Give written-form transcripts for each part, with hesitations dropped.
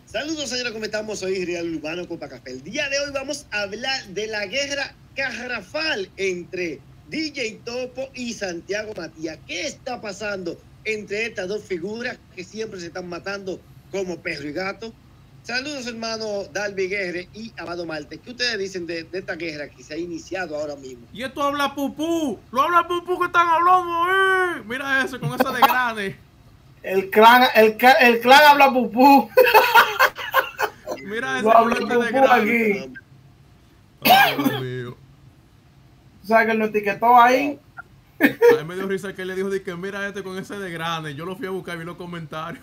Saludos, señores, ¿cómo estamos? Soy Israel Urbano Copa Café. El día de hoy vamos a hablar de la guerra garrafal entre DJ Topo y Santiago Matías. ¿Qué está pasando entre estas dos figuras que siempre se están matando como perro y gato? Saludos, hermano Dalby Guerre y Amado Marte. ¿Qué ustedes dicen de esta guerra que se ha iniciado ahora mismo? Y esto habla pupú. Lo habla pupú que están hablando, Mira eso, con esa de grande. El clan habla pupú. Mira ese habla pupú de aquí. Ay, Dios mío. ¿Sabes que él nos etiquetó ahí? A mí me dio risa que él le dijo que mira este con ese de grande. Yo lo fui a buscar y vi los comentarios.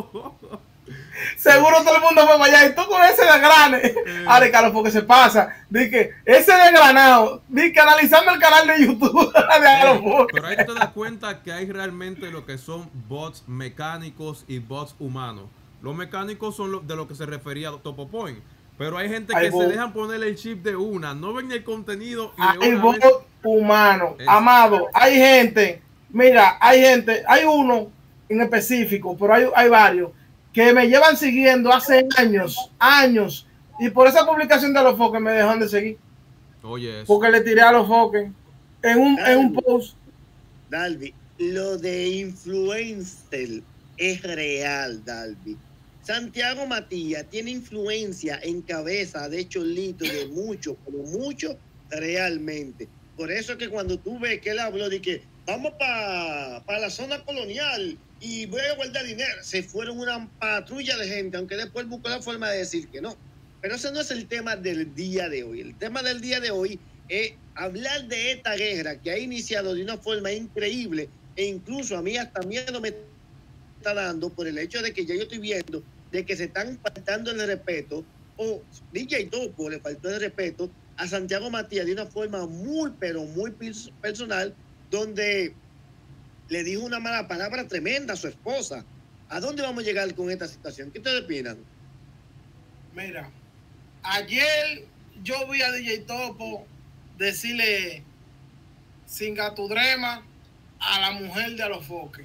Seguro todo el mundo fue para allá y tú con ese de grande. Ahora, Carlos, porque se pasa. Dice ese de granado. Dice analizando el canal de YouTube. Pero ahí te das cuenta que hay realmente lo que son bots mecánicos y bots humanos. Los mecánicos son de lo que se refería a Topo Point. Pero hay gente que se dejan poner el chip de una. No ven el contenido. Y hay bots humanos. Amado, hay gente. Mira, hay uno en específico, pero hay varios que me llevan siguiendo hace años, y por esa publicación de los foques me dejan de seguir. Oye, porque le tiré a los foques en un post. Dalby, lo de influencer es real, Dalby. Santiago Matías tiene influencia en cabeza de Cholito de mucho, pero mucho realmente. Por eso que cuando tú ves que él habló de que vamos para la zona colonial y voy a guardar dinero, se fueron una patrulla de gente, aunque después buscó la forma de decir que no. Pero ese no es el tema del día de hoy. El tema del día de hoy es hablar de esta guerra que ha iniciado de una forma increíble, e incluso a mí hasta miedo me está dando por el hecho de que ya yo estoy viendo de que se están faltando el respeto, o DJ Topo le faltó el respeto a Santiago Matías de una forma muy, pero muy personal, donde le dijo una mala palabra tremenda a su esposa. ¿A dónde vamos a llegar con esta situación? ¿Qué ustedes opinan? Mira, ayer yo vi a DJ Topo decirle sin gatudrema a la mujer de Alofoque.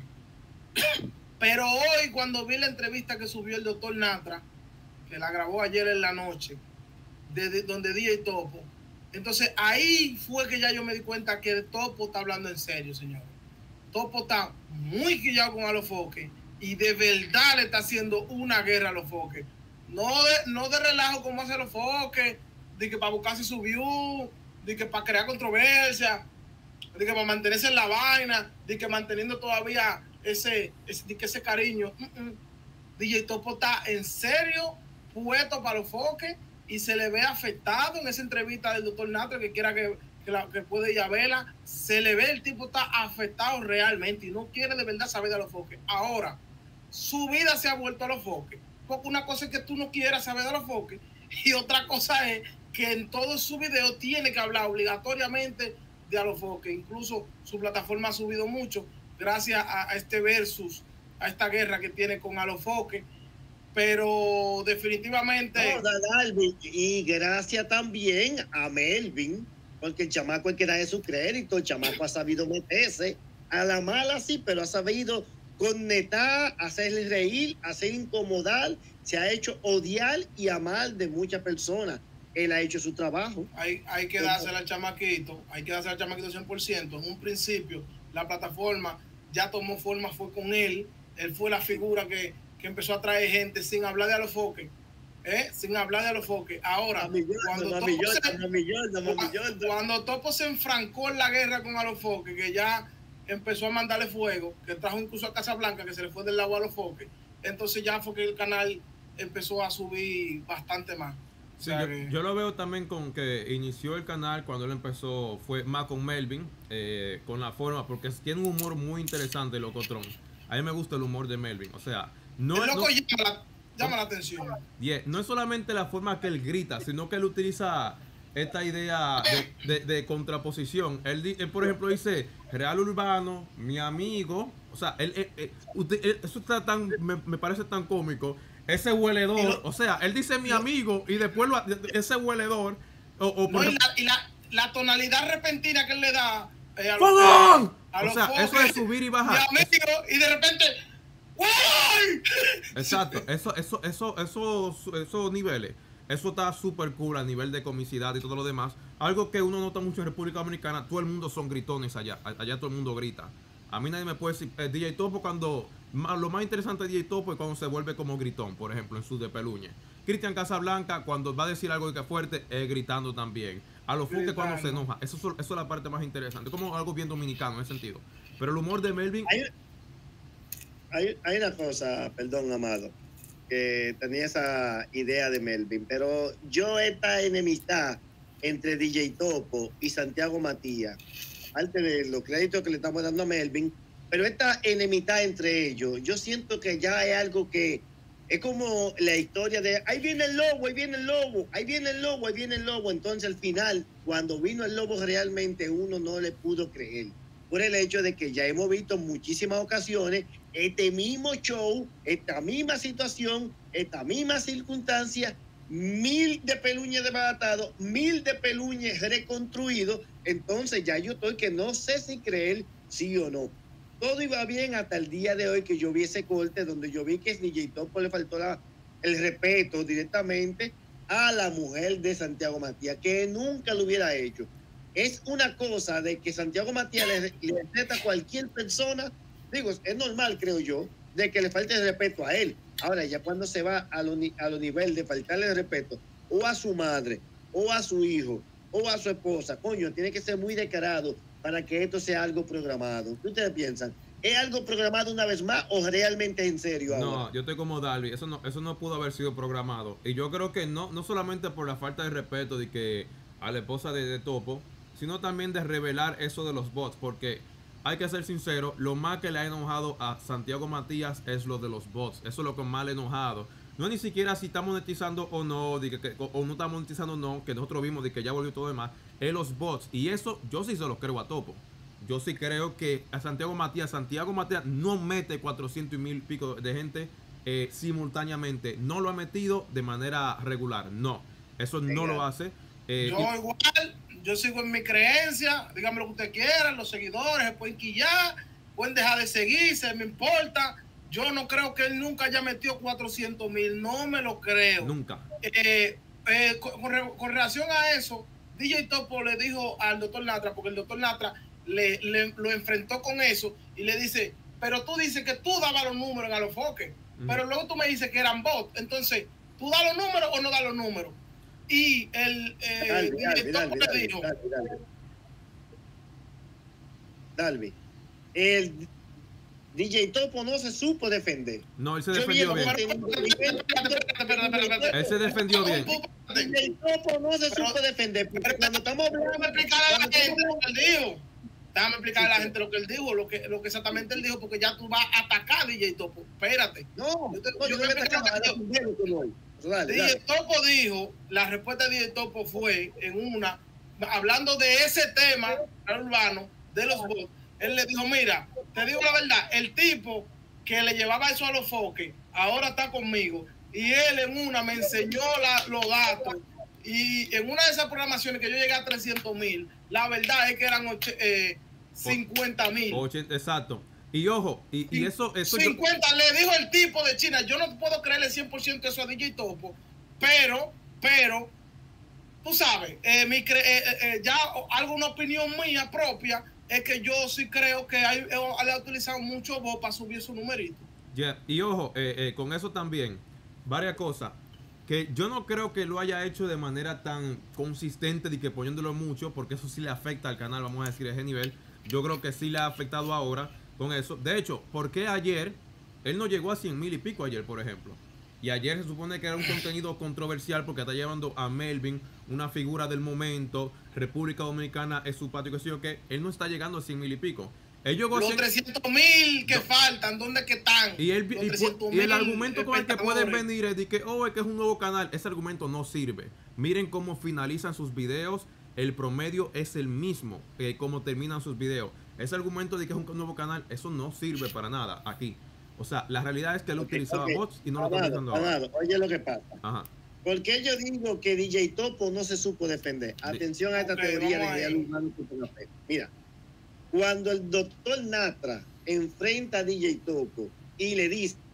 Pero hoy, cuando vi la entrevista que subió el doctor Natra, que la grabó ayer en la noche, donde DJ Topo, entonces ahí fue que ya yo me di cuenta que Topo está hablando en serio, señores. Topo está muy quillado con Alofoque y de verdad le está haciendo una guerra a Alofoque. No de relajo como hace Alofoque, de que para buscarse su view, de que para crear controversia, de que para mantenerse en la vaina, de que manteniendo todavía ese cariño. DJ Topo está en serio puesto para Alofoque y se le ve afectado en esa entrevista del doctor Natra, que quiera que puede ir a verla. Se le ve, el tipo está afectado realmente y no quiere de verdad saber de Alofoque. Ahora, su vida se ha vuelto a Alofoque, porque una cosa es que tú no quieras saber de Alofoque y otra cosa es que en todos sus videos tiene que hablar obligatoriamente de Alofoque. Incluso su plataforma ha subido mucho gracias a este versus, a esta guerra que tiene con Alofoque. Pero definitivamente... Dalby, y gracias también a Melvin, porque el chamaco hay que darle su crédito. El chamaco ha sabido meterse a la mala, sí, pero ha sabido conectar, hacerle reír, hacer incomodar, se ha hecho odiar y amar de muchas personas. Él ha hecho su trabajo. Hay que dársela al chamaquito, 100%. En un principio, la plataforma ya tomó forma, fue con él fue la figura que empezó a traer gente sin hablar de Alofoque. Sin hablar de Alofoque. Ahora, cuando Topo se enfrancó en la guerra con Alofoque, que ya empezó a mandarle fuego, que trajo incluso a Casablanca, que se le fue del lado a Alofoque, entonces ya fue que el canal empezó a subir bastante más. Sí, yo lo veo también con que inició el canal cuando él empezó, fue más con Melvin, con la forma, porque tiene un humor muy interesante, Locotrón. A mí me gusta el humor de Melvin, o sea, llama la atención. No es solamente la forma que él grita, sino que él utiliza esta idea de contraposición. Él, por ejemplo, dice Real Urbano, mi amigo. O sea, eso está me parece tan cómico. Ese hueledor, o sea, él dice mi amigo y después ese hueledor. Y la tonalidad repentina que él le da. ¡Fogón! O sea, eso es subir y bajar. Mi amigo, y de repente, ¡Uy! Exacto, esos niveles, eso está súper cool a nivel de comicidad y todo lo demás. Algo que uno nota mucho en República Dominicana, todo el mundo son gritones allá. Allá todo el mundo grita. A mí nadie me puede decir, DJ Topo lo más interesante de DJ Topo es cuando se vuelve como gritón, por ejemplo, en sus de Peluñe. Cristian Casablanca, cuando va a decir algo de que fuerte, es gritando también. A los Foque cuando se enoja. Eso es la parte más interesante. Como algo bien dominicano en ese sentido. Pero el humor de Melvin... Hay una cosa, perdón, Amado, que tenía esa idea de Melvin, pero yo esta enemistad entre DJ Topo y Santiago Matías, aparte de los créditos que le estamos dando a Melvin, pero esta enemistad entre ellos, yo siento que ya es algo que es como la historia de ahí viene el lobo, ahí viene el lobo, ahí viene el lobo, ahí viene el lobo. Entonces al final, cuando vino el lobo, realmente uno no le pudo creer, por el hecho de que ya hemos visto en muchísimas ocasiones este mismo show, esta misma situación, esta misma circunstancia, 1000 de Peluñes desbaratados, 1000 de Peluñes reconstruidos. Entonces ya yo estoy que no sé si creer sí o no. Todo iba bien hasta el día de hoy que yo vi ese corte donde yo vi que DJ Topo le faltó el respeto directamente a la mujer de Santiago Matías, que nunca lo hubiera hecho. Es una cosa de que Santiago Matías le respeta a cualquier persona. Digo, es normal, creo yo, de que le falte el respeto a él. Ahora, ya cuando se va a lo nivel de faltarle el respeto o a su madre, o a su hijo, o a su esposa, coño, tiene que ser muy descarado para que esto sea algo programado. ¿Qué ustedes piensan? ¿Es algo programado una vez más o realmente es en serio ahora? No, yo estoy como Darby, eso no pudo haber sido programado. Y yo creo que no solamente por la falta de respeto de que a la esposa de Topo, sino también de revelar eso de los bots, porque hay que ser sincero, lo más que le ha enojado a Santiago Matías es lo de los bots. Eso es lo que más le ha enojado. No es ni siquiera si está monetizando o no, o no está monetizando o no, que nosotros vimos de que ya volvió todo demás, es los bots. Y eso yo sí se lo creo a Topo. Yo sí creo que a Santiago Matías no mete 400 y 1000 pico de gente simultáneamente. No lo ha metido de manera regular. No, eso no lo hace. Yo igual, yo sigo en mi creencia. Dígame lo que usted quiera. Los seguidores se pueden quillar, pueden dejar de seguirse, me importa. Yo no creo que él nunca haya metido 400,000. No me lo creo. Nunca. Con relación a eso, DJ Topo le dijo al doctor Natra, porque el doctor Natra lo enfrentó con eso y le dice, pero tú dices que tú dabas los números en Alofoque, pero luego tú me dices que eran bots. Entonces, ¿tú das los números o no das los números? Y el DJ Topo le dijo, Dalby, el DJ Topo no se supo defender. No, él se defendió bien. Él se defendió bien. DJ Topo no se supo defender. Pero cuando estamos hablando, déjame explicarle a la gente lo que él dijo. Déjame explicarle a la gente lo que él dijo, lo que exactamente él dijo, porque ya tú vas a atacar a DJ Topo. Espérate. No, yo no le atacaba a DJ Topo dijo, la respuesta de DJ Topo fue hablando de ese tema urbano, de los bots. Él le dijo, mira, te digo la verdad, el tipo que le llevaba eso a los foques, ahora está conmigo. Y él en una me enseñó los datos. Y en una de esas programaciones que yo llegué a 300,000, la verdad es que eran 50,000. Exacto. Y ojo, y eso 50 le dijo el tipo de China. Yo no puedo creerle 100% eso a DJ Topo, pero, tú sabes, ya alguna opinión mía propia es que yo sí creo que él ha utilizado mucho voz para subir su numerito. Yeah. Y ojo, con eso también, varias cosas. Que yo no creo que lo haya hecho de manera tan consistente de que poniéndolo mucho, porque eso sí le afecta al canal, vamos a decir, a ese nivel. Yo creo que sí le ha afectado ahora con eso. De hecho, ¿por qué ayer? Él no llegó a 100,000 y pico ayer, por ejemplo. Y ayer se supone que era un contenido controversial porque está llevando a Melvin, una figura del momento. República Dominicana es su patio, que sé yo qué. Él no está llegando a 100,000 y pico. Los 300,000 que faltan, ¿dónde que están? Y el argumento con el que pueden venir es de que, es que es un nuevo canal. Ese argumento no sirve. Miren cómo finalizan sus videos. El promedio es el mismo que cómo terminan sus videos. Ese argumento de que es un nuevo canal, eso no sirve para nada aquí. O sea, la realidad es que él utilizaba bots y no lo está utilizando ahora. Oye lo que pasa. Ajá. ¿Por qué yo digo que DJ Topo no se supo defender? Atención a esta teoría de que humano. Mira, cuando el doctor Natra enfrenta a DJ Topo y le dice,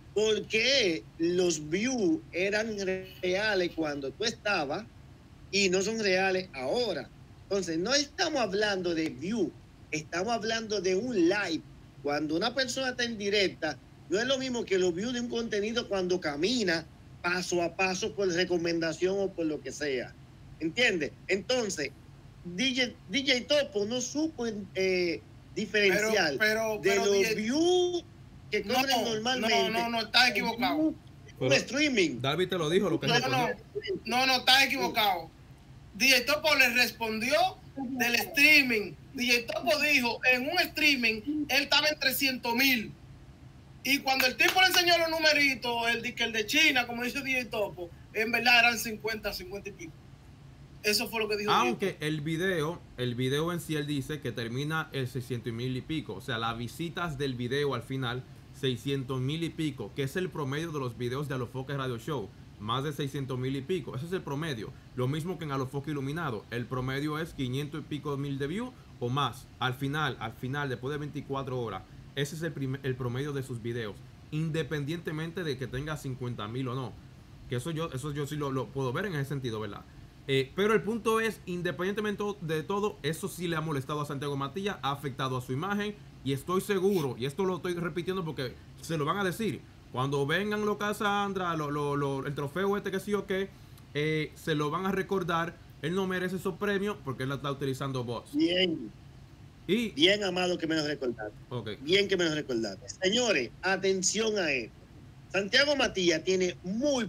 por qué los views eran reales cuando tú estabas y no son reales ahora. Entonces, no estamos hablando de view, estamos hablando de un live. Cuando una persona está en directa, no es lo mismo que los views de un contenido cuando camina paso a paso por recomendación o por lo que sea. ¿Entiendes? Entonces, DJ Topo no supo diferenciar de los DJ... views que corren normalmente. No, está equivocado. Un streaming. Darby te lo dijo, lo que no, está equivocado. DJ Topo le respondió del streaming. DJ Topo dijo, en un streaming, él estaba en 300,000. Y cuando el tipo le enseñó los numeritos, el de China, como dice DJ Topo, en verdad eran 50 y pico. Eso fue lo que dijo. Aunque el video en sí, él dice que termina el 600,000 y pico. O sea, las visitas del video al final, 600,000 y pico, que es el promedio de los videos de Alofoque Radio Show. Más de 600,000 y pico. Ese es el promedio. Lo mismo que en Alofoque Iluminado. El promedio es 500 y pico mil de views o más. Al final, después de 24 horas. Ese es el promedio de sus videos. Independientemente de que tenga 50,000 o no. Que eso yo sí lo puedo ver en ese sentido, ¿verdad? Pero el punto es, independientemente de todo, eso sí le ha molestado a Santiago Matías, ha afectado a su imagen. Y estoy seguro, y esto lo estoy repitiendo porque se lo van a decir. Cuando vengan los Casandra, el trofeo este que sí o qué, se lo van a recordar. Él no merece esos premios porque él está utilizando bots. Bien, Amado, que me lo recordaste. Okay. Bien que me lo recordaste. Señores, atención a esto. Santiago Matías tiene muy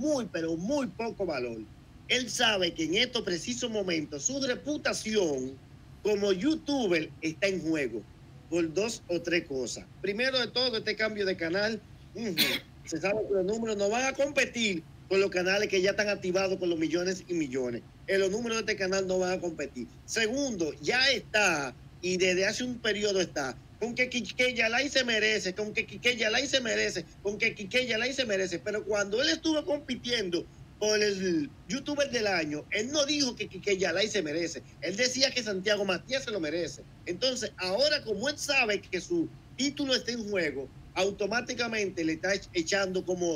poco valor. Él sabe que en estos precisos momentos su reputación como youtuber está en juego por 2 o 3 cosas. Primero de todo, este cambio de canal, se sabe que los números no van a competir con los canales que ya están activados con los millones y millones. Los números de este canal no van a competir. Segundo, ya está, y desde hace un periodo está, con que Quiqueya Lai se merece, con que Quiqueya Lai se merece, con que Quiqueya Lai se merece. Pero cuando él estuvo compitiendo por el youtuber del año, él no dijo que Quiqueya Lai se merece. Él decía que Santiago Matías se lo merece. Entonces, ahora como él sabe que su título está en juego, automáticamente le está echando como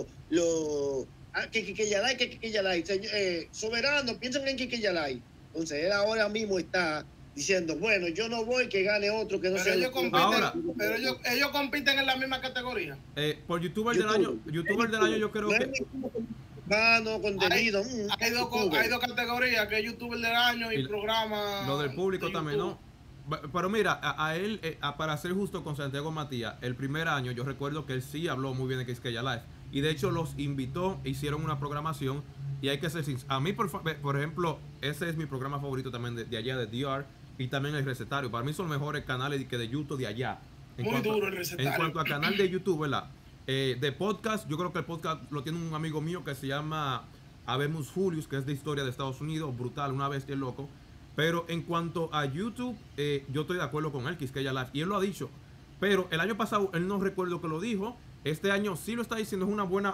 que Quiqueya Lai, soberano, piensan en Quiqueya Lai. Entonces, él ahora mismo está diciendo, bueno, yo no voy, que gane otro, que no sea... Pero ellos compiten en la misma categoría. Por youtuber del año yo creo que... contenido. Hay dos categorías, que es youtuber del año y programa... Lo del público también, ¿no? Pero mira, a él, para ser justo con Santiago Matías, el primer año yo recuerdo que él sí habló muy bien de Quisqueya Live. Y de hecho los invitó, hicieron una programación. Y hay que ser sincero. A mí, por ejemplo, ese es mi programa favorito también de allá, de DR. Y también el recetario. Para mí son los mejores canales que de YouTube de allá. Muy duro el recetario. En cuanto a canal de YouTube, ¿verdad? De podcast, yo creo que el podcast lo tiene un amigo mío que se llama Habemus Julius, que es de historia de Estados Unidos. Brutal, una bestia loco. Pero en cuanto a YouTube, yo estoy de acuerdo con él, Quisqueya Live. Y él lo ha dicho. Pero el año pasado, él no recuerdo que lo dijo. Este año sí lo está diciendo, es una buena...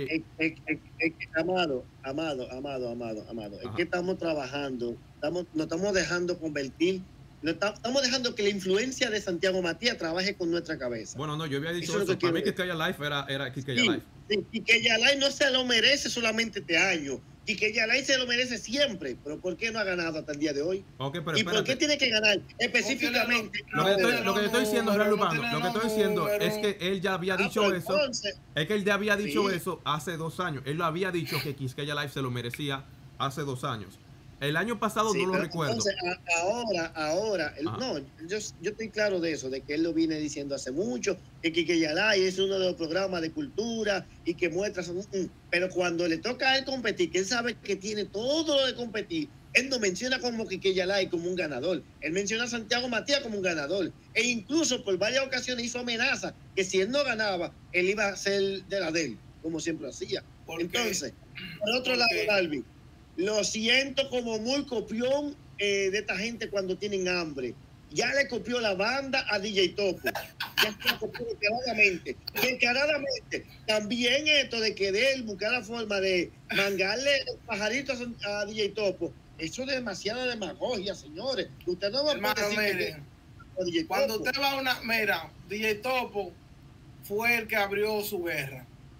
Amado. Es que estamos trabajando, nos estamos dejando convertir, estamos dejando que la influencia de Santiago Matías trabaje con nuestra cabeza. Bueno, no, yo había dicho eso. Para mí Quisqueya Live era Quisqueya Live. Sí, Quisqueya Live no se lo merece solamente este año. Quisqueya Live se lo merece siempre, pero ¿por qué no ha ganado hasta el día de hoy? Okay, pero ¿y por qué tiene que ganar específicamente? Lo que estoy diciendo, Real Urbano, lo que estoy diciendo es que él ya había dicho eso. Es que él ya había dicho eso hace 2 años. Él lo había dicho que Quisqueya Live se lo merecía hace 2 años. El año pasado no lo recuerdo. Entonces, ahora, no, yo estoy claro de eso, de que él lo viene diciendo hace mucho, que Quisqueya Live es uno de los programas de cultura y que muestra... Pero cuando le toca a él competir, que él sabe que tiene todo lo de competir, él no menciona como Quisqueya Live como un ganador. Él menciona a Santiago Matías como un ganador. E incluso por varias ocasiones hizo amenaza que si él no ganaba, él iba a ser de la de él, como siempre hacía. Entonces, por otro lado, Darby, lo siento como muy copión de esta gente cuando tienen hambre. Ya le copió la banda a DJ Topo. Ya se lo copió descaradamente. También esto de que él buscar la forma de mangarle pajaritos a DJ Topo. Eso es demasiada demagogia, señores. Usted no va a decir cuando usted va a una... Mira, DJ Topo fue el que abrió su guerra.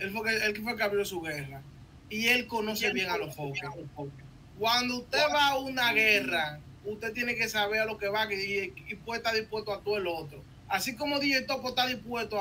Él fue el que abrió su guerra. Y él conoce bien a los foques. Cuando usted va a una guerra, usted tiene que saber a lo que va y puede estar dispuesto a todo el otro. Así como DJ Topo está dispuesto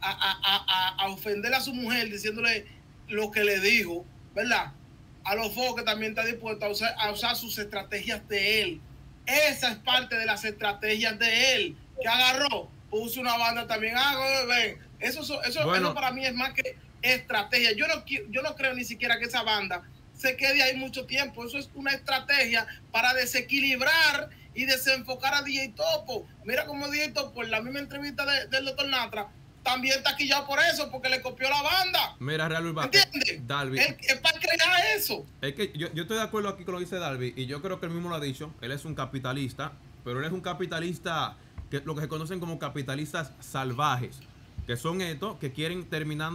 a ofender a su mujer diciéndole lo que le dijo, ¿verdad? A los foques también está dispuesto a usar sus estrategias de él. Esa es parte de las estrategias de él. Que agarró, puso una banda también. Eso para mí es más que estrategia. Yo no creo ni siquiera que esa banda se quede ahí mucho tiempo. Eso es una estrategia para desequilibrar y desenfocar a DJ Topo. Mira cómo DJ Topo en la misma entrevista del Dr. Natra también está quillado por eso, porque le copió la banda. Mira, Real Urbano, ¿entiendes? Dalby, es para crear eso. Es que yo estoy de acuerdo aquí con lo que dice Dalby, y yo creo que él mismo lo ha dicho. Él es un capitalista, pero él es un capitalista lo que se conocen como capitalistas salvajes, que son estos que quieren terminar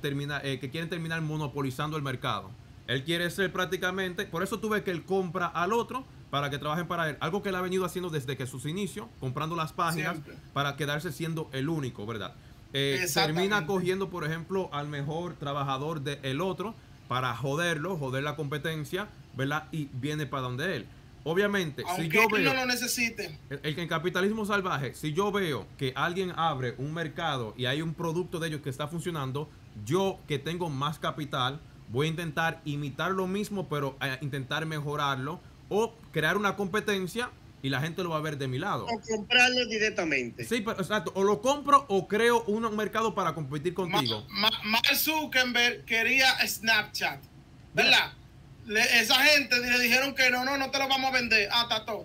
monopolizando el mercado. Él quiere ser prácticamente, por eso tú ves que él compra al otro para que trabajen para él. Algo que él ha venido haciendo desde que sus inicios, comprando las páginas siempre, para quedarse siendo el único, ¿verdad? Termina cogiendo, por ejemplo, al mejor trabajador del otro para joder la competencia, ¿verdad? Y viene para donde él. Obviamente, aunque si yo veo, no lo necesite. El capitalismo salvaje, si yo veo que alguien abre un mercado y hay un producto de ellos que está funcionando, yo que tengo más capital, voy a intentar imitar lo mismo, pero intentar mejorarlo o crear una competencia y la gente lo va a ver de mi lado. O comprarlo directamente. Sí, pero exacto. O lo compro o creo un mercado para competir contigo. Mark Zuckerberg quería Snapchat, ¿verdad? Esa gente le dijeron que no te lo vamos a vender. Tato.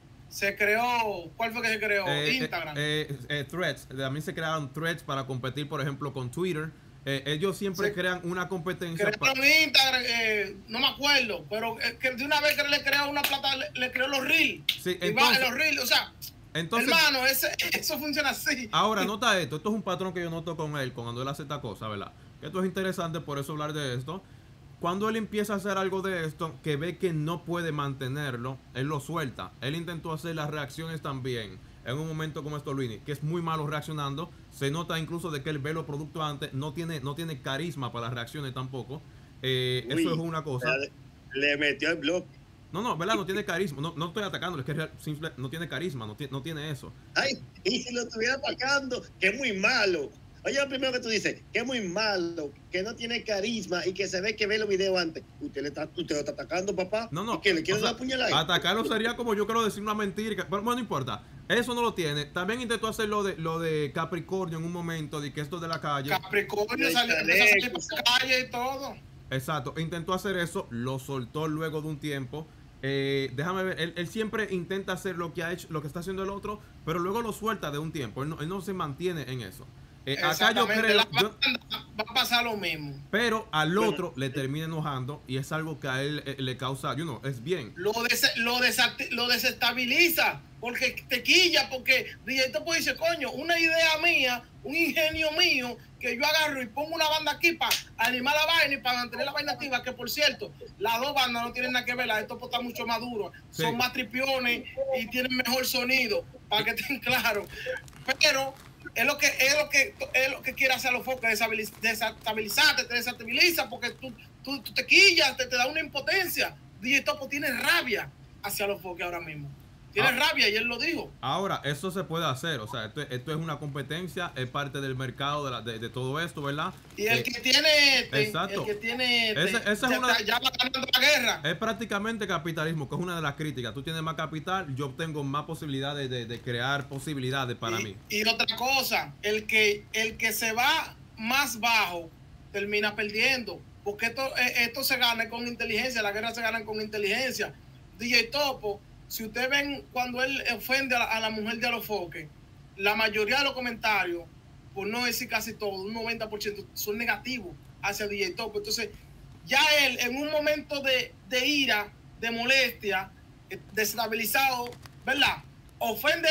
Se creó, ¿cuál fue que se creó? Instagram. Threads. También se crearon Threads para competir, por ejemplo, con Twitter. Ellos siempre crean una competencia. Instagram, no me acuerdo, pero que de una vez que le creó una plata, le creó los Reels. Sí, los Reels, o sea, hermano, eso funciona así. Ahora, nota esto es un patrón que yo noto con él, cuando él hace esta cosa, ¿verdad? Que esto es interesante, por eso hablar de esto. Cuando él empieza a hacer algo de esto, que ve que no puede mantenerlo, él lo suelta. Él intentó hacer las reacciones también en un momento como esto, Luini, que es muy malo reaccionando. Se nota incluso de que él ve los productos antes, no tiene carisma para las reacciones tampoco. Eso es una cosa. Le metió el bloque. No, ¿verdad? No tiene carisma. No estoy atacándolo, es que no tiene carisma, no tiene eso. Ay, y si lo estuviera atacando, que es muy malo. Oye, lo primero que tú dices, que es muy malo, que no tiene carisma y que se ve que ve los videos antes. Usted lo está atacando, papá. No. ¿Y que le quiere dar puñalada? Atacarlo sería como yo quiero decir una mentira. Bueno, no importa. Eso no lo tiene. También intentó hacer lo de Capricornio en un momento, de que esto de la calle. Capricornio empezó a salir por la calle y todo. Exacto. Intentó hacer eso, lo soltó luego de un tiempo. Déjame ver, él siempre intenta hacer lo que ha hecho, lo que está haciendo el otro, pero luego lo suelta de un tiempo. Él no se mantiene en eso. Acá yo creo va a pasar lo mismo, pero al otro le termina enojando y es algo que a él le causa, es bien, lo desestabiliza porque te quilla, porque DJ Topo dice, coño, una idea mía, un ingenio mío, que yo agarro y pongo una banda aquí para animar la vaina y para mantener la vaina activa, que por cierto, las dos bandas no tienen nada que ver, la de Topo está mucho más duro, sí, son más tripiones y tienen mejor sonido, para que estén claros, pero es lo que quiere hacer los focos, desestabilizarte, te desestabiliza porque tú te quillas, te da una impotencia. DJ Topo tiene rabia hacia los focos ahora mismo. Tiene rabia y él lo dijo. Ahora, eso se puede hacer, o sea, esto es una competencia, es parte del mercado de todo esto, ¿verdad? Y el que tiene exacto. El que tiene ya va ganando la guerra. Es prácticamente capitalismo, que es una de las críticas. Tú tienes más capital, yo obtengo más posibilidades de crear posibilidades para mí. Y otra cosa, el que se va más bajo termina perdiendo, porque esto se gana con inteligencia, la guerra se gana con inteligencia. DJ Topo, si ustedes ven cuando él ofende a la mujer de Alofoque, la mayoría de los comentarios, por no decir casi todo, un 90% son negativos hacia DJ Topo. Entonces, ya él en un momento de ira, de molestia, desestabilizado, ¿verdad? Ofende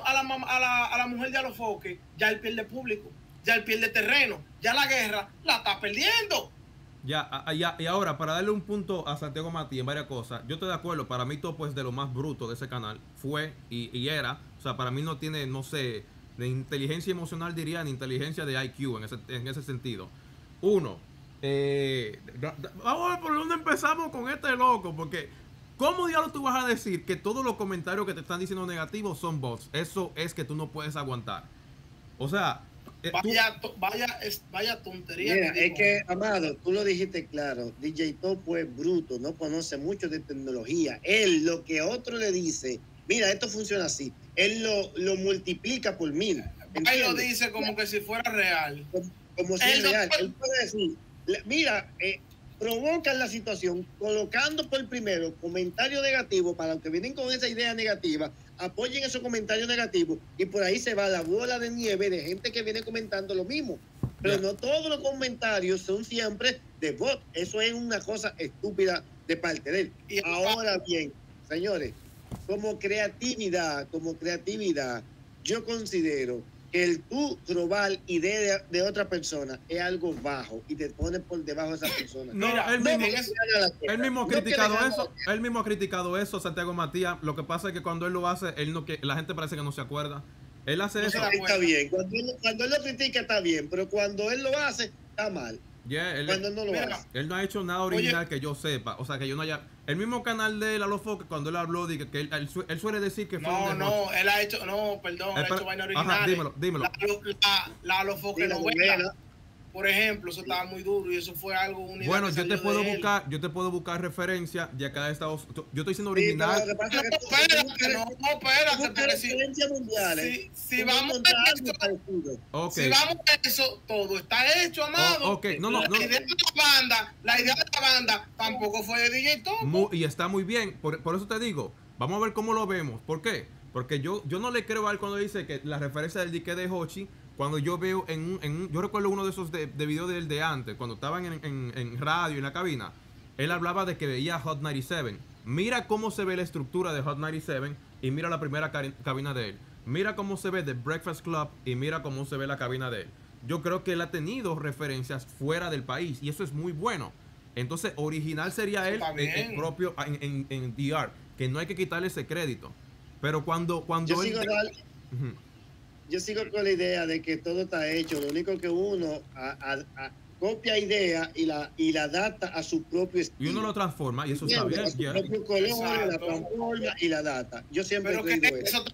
a la mujer de Alofoque, ya él pierde público, ya él pierde terreno, ya la guerra la está perdiendo. Ya, y ahora, para darle un punto a Santiago Matías en varias cosas, yo estoy de acuerdo, para mí Topo es de lo más bruto de ese canal, fue y era, o sea, para mí no tiene, no sé, de inteligencia emocional diría, ni inteligencia de IQ en ese sentido. Uno, Vamos a ver por dónde empezamos con este loco, porque ¿cómo diablos tú vas a decir que todos los comentarios que te están diciendo negativos son bots? Eso es que tú no puedes aguantar. O sea, vaya tontería. Mira, es que, Amado, tú lo dijiste claro, DJ Topo es bruto, no conoce mucho de tecnología. Él, lo que otro le dice, mira, esto funciona así, él lo multiplica por 1000. Él lo dice como que si fuera real. Como si es real. Él puede decir, mira, provocan la situación colocando por primero comentarios negativos para los que vienen con esa idea negativa, apoyen esos comentarios negativos y por ahí se va la bola de nieve de gente que viene comentando lo mismo. Pero no todos los comentarios son siempre de bot. Eso es una cosa estúpida de parte de él. Y ahora bien, señores, como creatividad, yo considero que el tú robar idea de otra persona es algo bajo y te pones por debajo de esa persona. No, mira, él mismo ha criticado eso, Santiago Matías. Lo que pasa es que cuando él lo hace, la gente parece que no se acuerda. Él hace eso. Está bien, cuando él lo critica está bien, pero cuando él lo hace, está mal. Cuando él no lo hace. Él no ha hecho nada original que yo sepa. O sea, que yo no haya... El mismo canal de él, Alofoque, cuando él habló, que él suele decir que fue él ha hecho... No, perdón, él ha hecho vaina original. Ajá, dímelo. La Alofoque novela, por ejemplo, eso estaba muy duro y eso fue algo... Bueno, yo te puedo buscar referencia de acá de Estados Unidos. Yo estoy diciendo original. Espérate, porque si vamos a eso, si vamos a eso, todo está hecho, Amado. La idea de la banda tampoco fue de DJ Topo. Y está muy bien, por eso te digo, vamos a ver cómo lo vemos. ¿Por qué? Porque yo no le creo a él cuando dice que la referencia del dique de Hochi. Cuando yo veo yo recuerdo uno de esos de videos de él de antes, cuando estaban en radio, en la cabina, él hablaba de que veía Hot 97. Mira cómo se ve la estructura de Hot 97 y mira la primera cabina de él. Mira cómo se ve The Breakfast Club y mira cómo se ve la cabina de él. Yo creo que él ha tenido referencias fuera del país y eso es muy bueno. Entonces, original sería él en propio en DR, que no hay que quitarle ese crédito. Pero cuando yo sigo con la idea de que todo está hecho. Lo único que uno copia ideas y la adapta a su propio estilo. Y uno lo transforma y eso está bien. A su propio color, la transforma y la data. Yo siempre digo eso.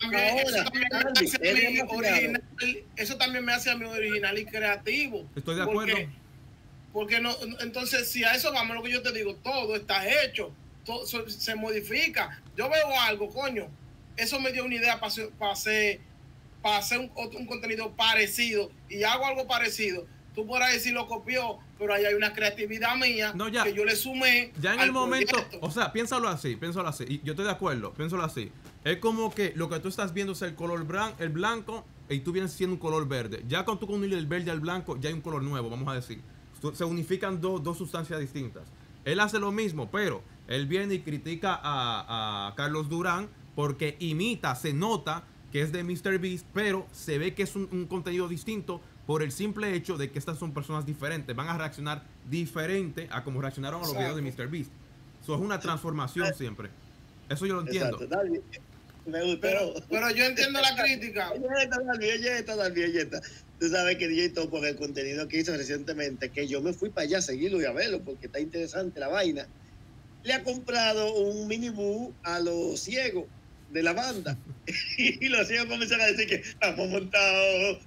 Eso también me hace a mí original y creativo. Estoy de acuerdo. Porque no, entonces, si a eso vamos, lo que yo te digo, todo está hecho. Todo se modifica. Yo veo algo, coño. Eso me dio una idea para hacer un contenido parecido y hago algo parecido. Tú podrás decir lo copió, pero ahí hay una creatividad mía que yo le sumé. Ya en el momento, o sea, piénsalo así. Y yo estoy de acuerdo, piénsalo así. Es como que lo que tú estás viendo es el color el blanco y tú vienes siendo un color verde. Ya cuando tú unir el verde al blanco, ya hay un color nuevo, vamos a decir. Se unifican dos sustancias distintas. Él hace lo mismo, pero él viene y critica a Carlos Durán porque imita, se nota que es de MrBeast, pero se ve que es un contenido distinto por el simple hecho de que estas son personas diferentes. Van a reaccionar diferente a como reaccionaron a los videos de MrBeast. Eso es una transformación siempre. Eso yo lo entiendo. Pero yo entiendo la crítica. Oye, esta. Tú sabes que DJ Topo, el contenido que hizo recientemente, que yo me fui para allá a seguirlo y a verlo porque está interesante la vaina, le ha comprado un minibús a los ciegos de la banda y los ciegos comenzaron a decir que estamos montados.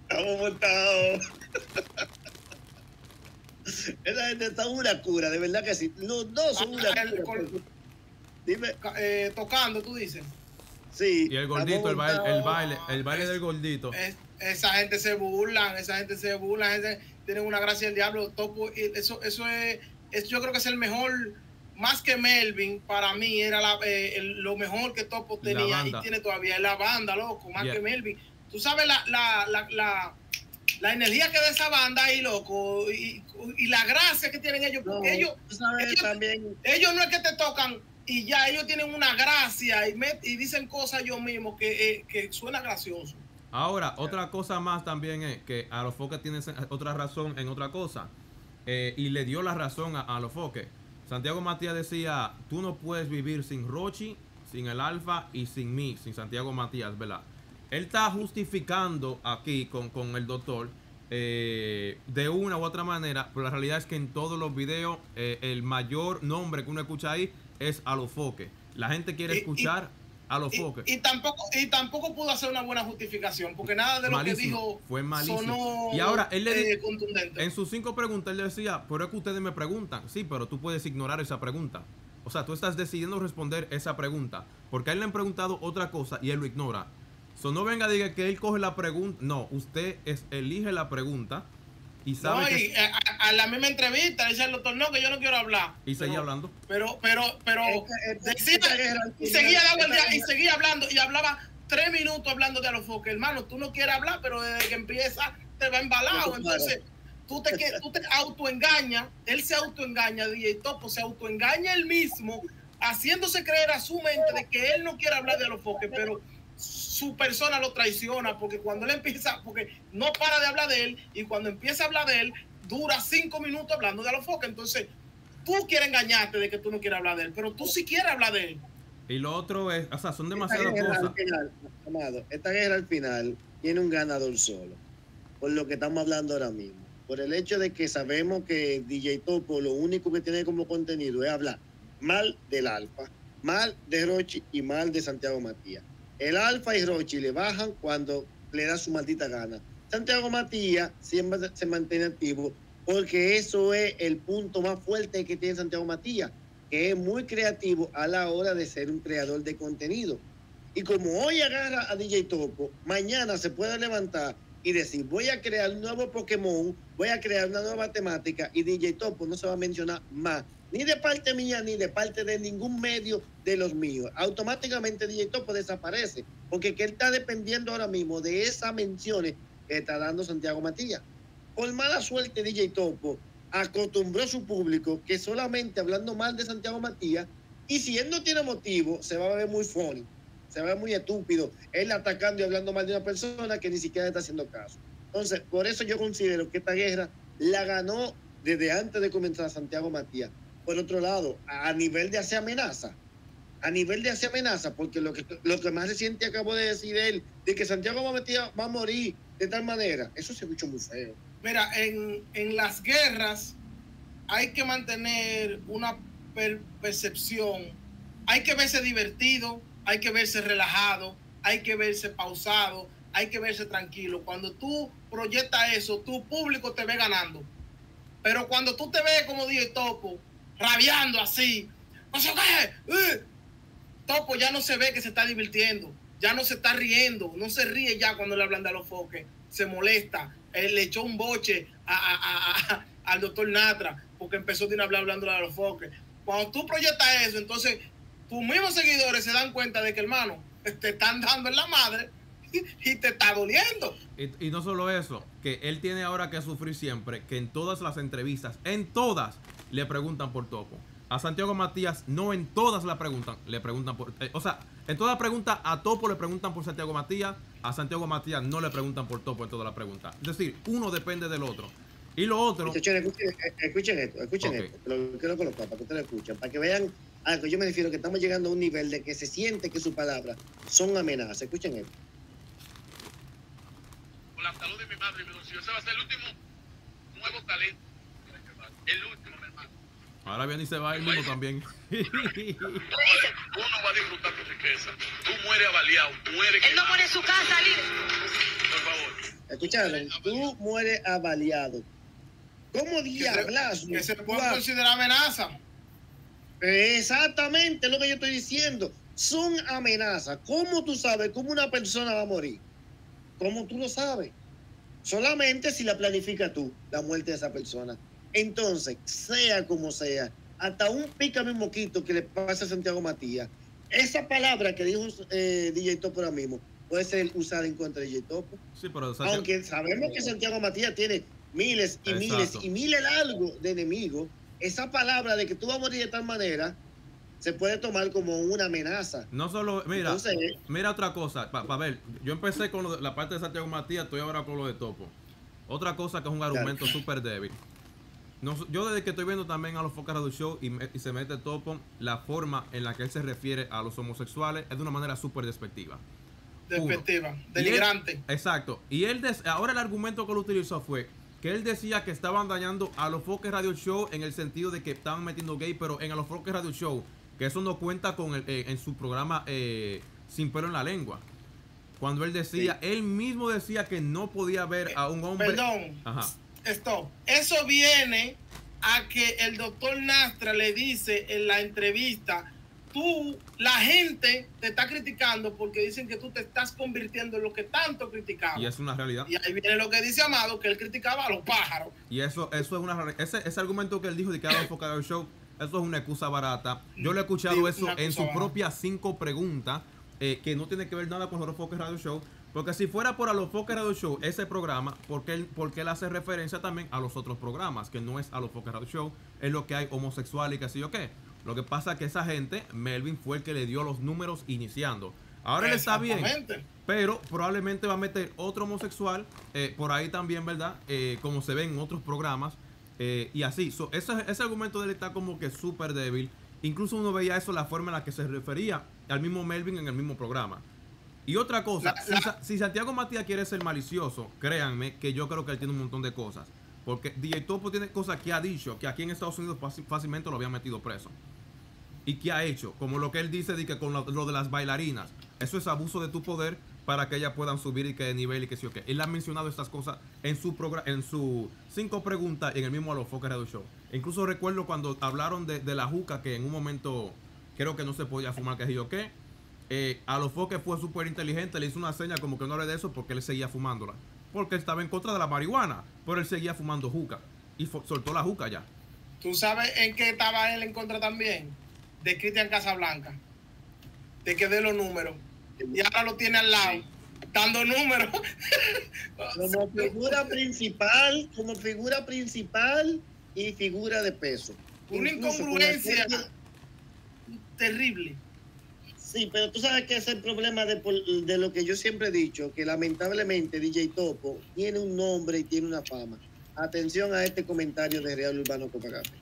Esa gente está una cura, de verdad que sí. Los dos son una cura. Dime. Tocando, tú dices. Sí. Y el gordito, el baile del gordito. Esa gente se burlan, tienen una gracia del diablo. Topo, eso es, yo creo que es el mejor. Más que Melvin, para mí era lo mejor que Topo tenía y tiene todavía la banda, loco, más que Melvin. Tú sabes la energía que da esa banda ahí, loco, y la gracia que tienen ellos, porque ellos no es que te tocan y ya ellos tienen una gracia y dicen cosas ellos mismos que suena gracioso. Ahora, otra cosa más también es que Alofoque tiene otra razón en otra cosa, y le dio la razón a Alofoque. Santiago Matías decía, tú no puedes vivir sin Rochi, sin el Alfa y sin mí, sin Santiago Matías, ¿verdad? Él está justificando aquí con el doctor de una u otra manera, pero la realidad es que en todos los videos el mayor nombre que uno escucha ahí es Alofoque. La gente quiere escuchar Alofoque. Y tampoco pudo hacer una buena justificación, porque nada de lo que dijo fue malísimo. Sonó y ahora él le contundente. En sus 5 preguntas él le decía, pero es que ustedes me preguntan. Sí, pero tú puedes ignorar esa pregunta. O sea, tú estás decidiendo responder esa pregunta, porque a él le han preguntado otra cosa y él lo ignora. No venga a decir que él coge la pregunta. No, usted elige la pregunta y sabe que... a la misma entrevista dice el doctor, no, que yo no quiero hablar. Y seguía hablando. Pero decía, y seguía hablando, y hablaba 3 minutos hablando de Alofoque. Hermano, tú no quieres hablar, pero desde que empieza te va embalado. Entonces, tú te autoengañas, él se autoengaña, DJ Topo se autoengaña él mismo, haciéndose creer a su mente de que él no quiere hablar de Alofoque, pero su persona lo traiciona, porque cuando él empieza, porque no para de hablar de él, y cuando empieza a hablar de él, dura 5 minutos hablando de Alofoque. Entonces, tú quieres engañarte de que tú no quieres hablar de él, pero tú sí quieres hablar de él. Y lo otro es, o sea, son demasiadas cosas. Amado, esta guerra al final tiene un ganador solo, por lo que estamos hablando ahora mismo. Por el hecho de que sabemos que DJ Topo lo único que tiene como contenido es hablar mal del Alfa, mal de Rochi y mal de Santiago Matías. El Alfa y Rochi le bajan cuando le da su maldita gana. Santiago Matías siempre se mantiene activo porque eso es el punto más fuerte que tiene Santiago Matías, que es muy creativo a la hora de ser un creador de contenido. Y como hoy agarra a DJ Topo, mañana se puede levantar y decir, voy a crear un nuevo Pokémon, voy a crear una nueva temática, y DJ Topo no se va a mencionar más, ni de parte mía, ni de parte de ningún medio de los míos. Automáticamente DJ Topo desaparece, porque que él está dependiendo ahora mismo de esas menciones que está dando Santiago Matías. Por mala suerte, DJ Topo acostumbró a su público que solamente hablando mal de Santiago Matías, y si él no tiene motivo, se va a ver muy funny, se va a ver muy estúpido, él atacando y hablando mal de una persona que ni siquiera está haciendo caso. Entonces, por eso yo considero que esta guerra la ganó desde antes de comenzar Santiago Matías. Por otro lado, a nivel de hacer amenaza, porque lo que más reciente acabo de decir él, de que Santiago Matías va a morir de tal manera, eso se escucha muy feo. Mira, en las guerras hay que mantener una percepción, hay que verse divertido, hay que verse relajado, hay que verse pausado, hay que verse tranquilo. Cuando tú proyectas eso, tu público te ve ganando. Pero cuando tú te ves como DJ Topo, rabiando así, no sé qué, Topo ya no se ve que se está divirtiendo, ya no se está riendo, no se ríe ya cuando le hablan de Alofoque, se molesta. Él le echó un boche al doctor Natra porque empezó de hablar hablando de Alofoque. Cuando tú proyectas eso, entonces tus mismos seguidores se dan cuenta de que, hermano, te están dando en la madre y te está doliendo. Y no solo eso, que él tiene ahora que sufrir siempre, que en todas las entrevistas, en todas, le preguntan por Topo. A Santiago Matías, no en todas le preguntan por... o sea, en todas las preguntas a Topo le preguntan por Santiago Matías, a Santiago Matías no le preguntan por Topo en todas las preguntas. Es decir, uno depende del otro. Y lo otro... Escuchen esto, lo quiero colocar para que ustedes lo escuchen, para que vean a lo que yo me refiero, que estamos llegando a un nivel de que se siente que sus palabras son amenazas. Escuchen esto. Por la salud de mi madre y mi bolsillo, ese va a ser el último nuevo talento. El último, mi hermano. Ahora viene y se va él mismo también. Tú no vas a disfrutar tu riqueza. Tú mueres avaliado, mueres. Él no muere en su casa, líder. Por favor. ¿Escucharon? Tú mueres avaliado. ¿Cómo diablas? Que se puede considerar amenaza. Exactamente lo que yo estoy diciendo. Son amenazas. ¿Cómo tú sabes cómo una persona va a morir? ¿Cómo tú lo sabes? Solamente si la planificas tú, la muerte de esa persona. Entonces, sea como sea, hasta un pícame moquito que le pasa a Santiago Matías, esa palabra que dijo DJ Topo ahora mismo puede ser usada en contra de DJ Topo. Sí, pero aunque sabemos que Santiago Matías tiene miles y miles y miles largos de enemigos, esa palabra de que tú vas a morir de tal manera se puede tomar como una amenaza. No solo, mira, entonces, mira otra cosa, para ver, yo empecé con la parte de Santiago Matías, estoy ahora con lo de Topo. Otra cosa que es un argumento súper débil. No, yo desde que estoy viendo también a los Focas Radio Show y se mete Topo, la forma en la que él se refiere a los homosexuales es de una manera súper despectiva. Despectiva, Y denigrante. Exacto. Y ahora el argumento que lo utilizó fue que él decía que estaban dañando a los Foques Radio Show en el sentido de que estaban metiendo gay, pero en a los Foques Radio Show, que eso no cuenta con en su programa Sin Pelo en la Lengua. Cuando él decía, él mismo decía que no podía ver a un hombre. Perdón. Ajá. Stop. Eso viene a que el doctor Nastra le dice en la entrevista, la gente te está criticando porque dicen que tú te estás convirtiendo en lo que tanto criticabas. Y es una realidad. Y ahí viene lo que dice Amado, que él criticaba a los pájaros. Y eso es una realidad. Ese argumento que él dijo de que era Foques Radio Show, eso es una excusa barata. Yo le he escuchado eso en sus propias 5 preguntas, que no tiene que ver nada con los Foques Radio Show. Porque si fuera por a los Foques Radio Show, ese programa, porque él hace referencia también a los otros programas, que no es a los Foques Radio Show, es lo que hay homosexual y qué sé yo qué. Lo que pasa es que esa gente, Melvin fue el que le dio los números iniciando. Ahora él está bien, pero probablemente va a meter otro homosexual por ahí también, ¿verdad? Como se ve en otros programas. Y así, ese argumento de él está como que súper débil. Incluso uno veía eso, la forma en la que se refería al mismo Melvin en el mismo programa. Y otra cosa, si Santiago Matías quiere ser malicioso, créanme que yo creo que él tiene un montón de cosas. Porque DJ Topo tiene cosas que ha dicho, que aquí en Estados Unidos fácilmente lo habían metido preso. ¿Y qué ha hecho? Como lo que él dice de que con lo de las bailarinas. Eso es abuso de tu poder para que ellas puedan subir y que de nivel y que sí o qué. Él ha mencionado estas cosas en sus 5 preguntas en el mismo A los Foques Radio Show. E incluso recuerdo cuando hablaron de la juca, que en un momento creo que no se podía fumar, que sí o qué. A los Foques fue súper inteligente, le hizo una seña como que no hable de eso porque él seguía fumándola. Porque estaba en contra de la marihuana, pero él seguía fumando juca. Y soltó la juca ya. ¿Tú sabes en qué estaba él en contra también? De Cristian Casablanca. De que dé los números. Y ahora lo tiene al lado, dando números. Como figura principal y figura de peso. Una incongruencia terrible. Sí, pero tú sabes que es el problema de lo que yo siempre he dicho, que lamentablemente DJ Topo tiene un nombre y tiene una fama. Atención a este comentario de Real Urbano Copacabana.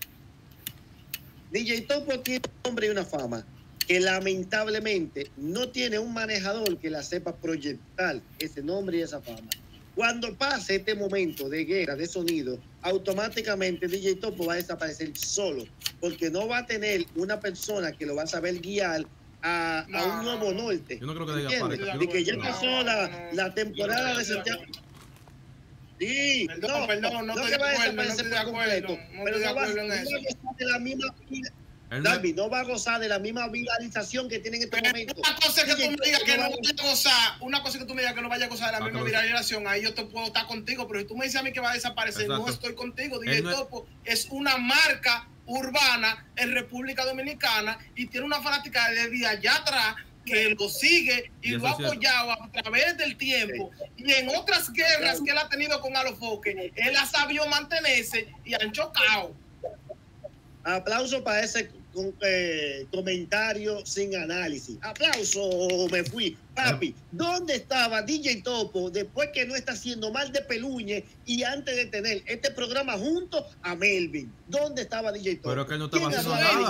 DJ Topo tiene un nombre y una fama que lamentablemente no tiene un manejador que la sepa proyectar ese nombre y esa fama. Cuando pase este momento de guerra de sonido, automáticamente DJ Topo va a desaparecer solo, porque no va a tener una persona que lo va a saber guiar a un nuevo norte. Yo no creo que diga de que ya pasó la temporada de Santiago. Sí, perdón, no que estoy va a de desaparecer por completo, pero no va a gozar de la misma vida. David, no va a gozar de la misma viralización que tiene en este momento. Una cosa que tú me digas que no vaya a gozar, una cosa que tú me digas que no vaya a gozar de la misma viralización, ahí yo te puedo estar contigo, pero si tú me dices a mí que va a desaparecer, exacto, no estoy contigo. DJ Topo es una marca urbana en República Dominicana y tiene una fanática desde allá atrás que lo sigue y lo ha apoyado a través del tiempo. Y en otras guerras que él ha tenido con Alofoque, él ha sabido mantenerse y han chocado. Aplauso para ese comentario sin análisis. Aplauso, me fui. Papi, ¿dónde estaba DJ Topo después que no está haciendo mal de peluñe y antes de tener este programa junto a Melvin? ¿Dónde estaba DJ Topo? Pero que no estaba haciendo nada.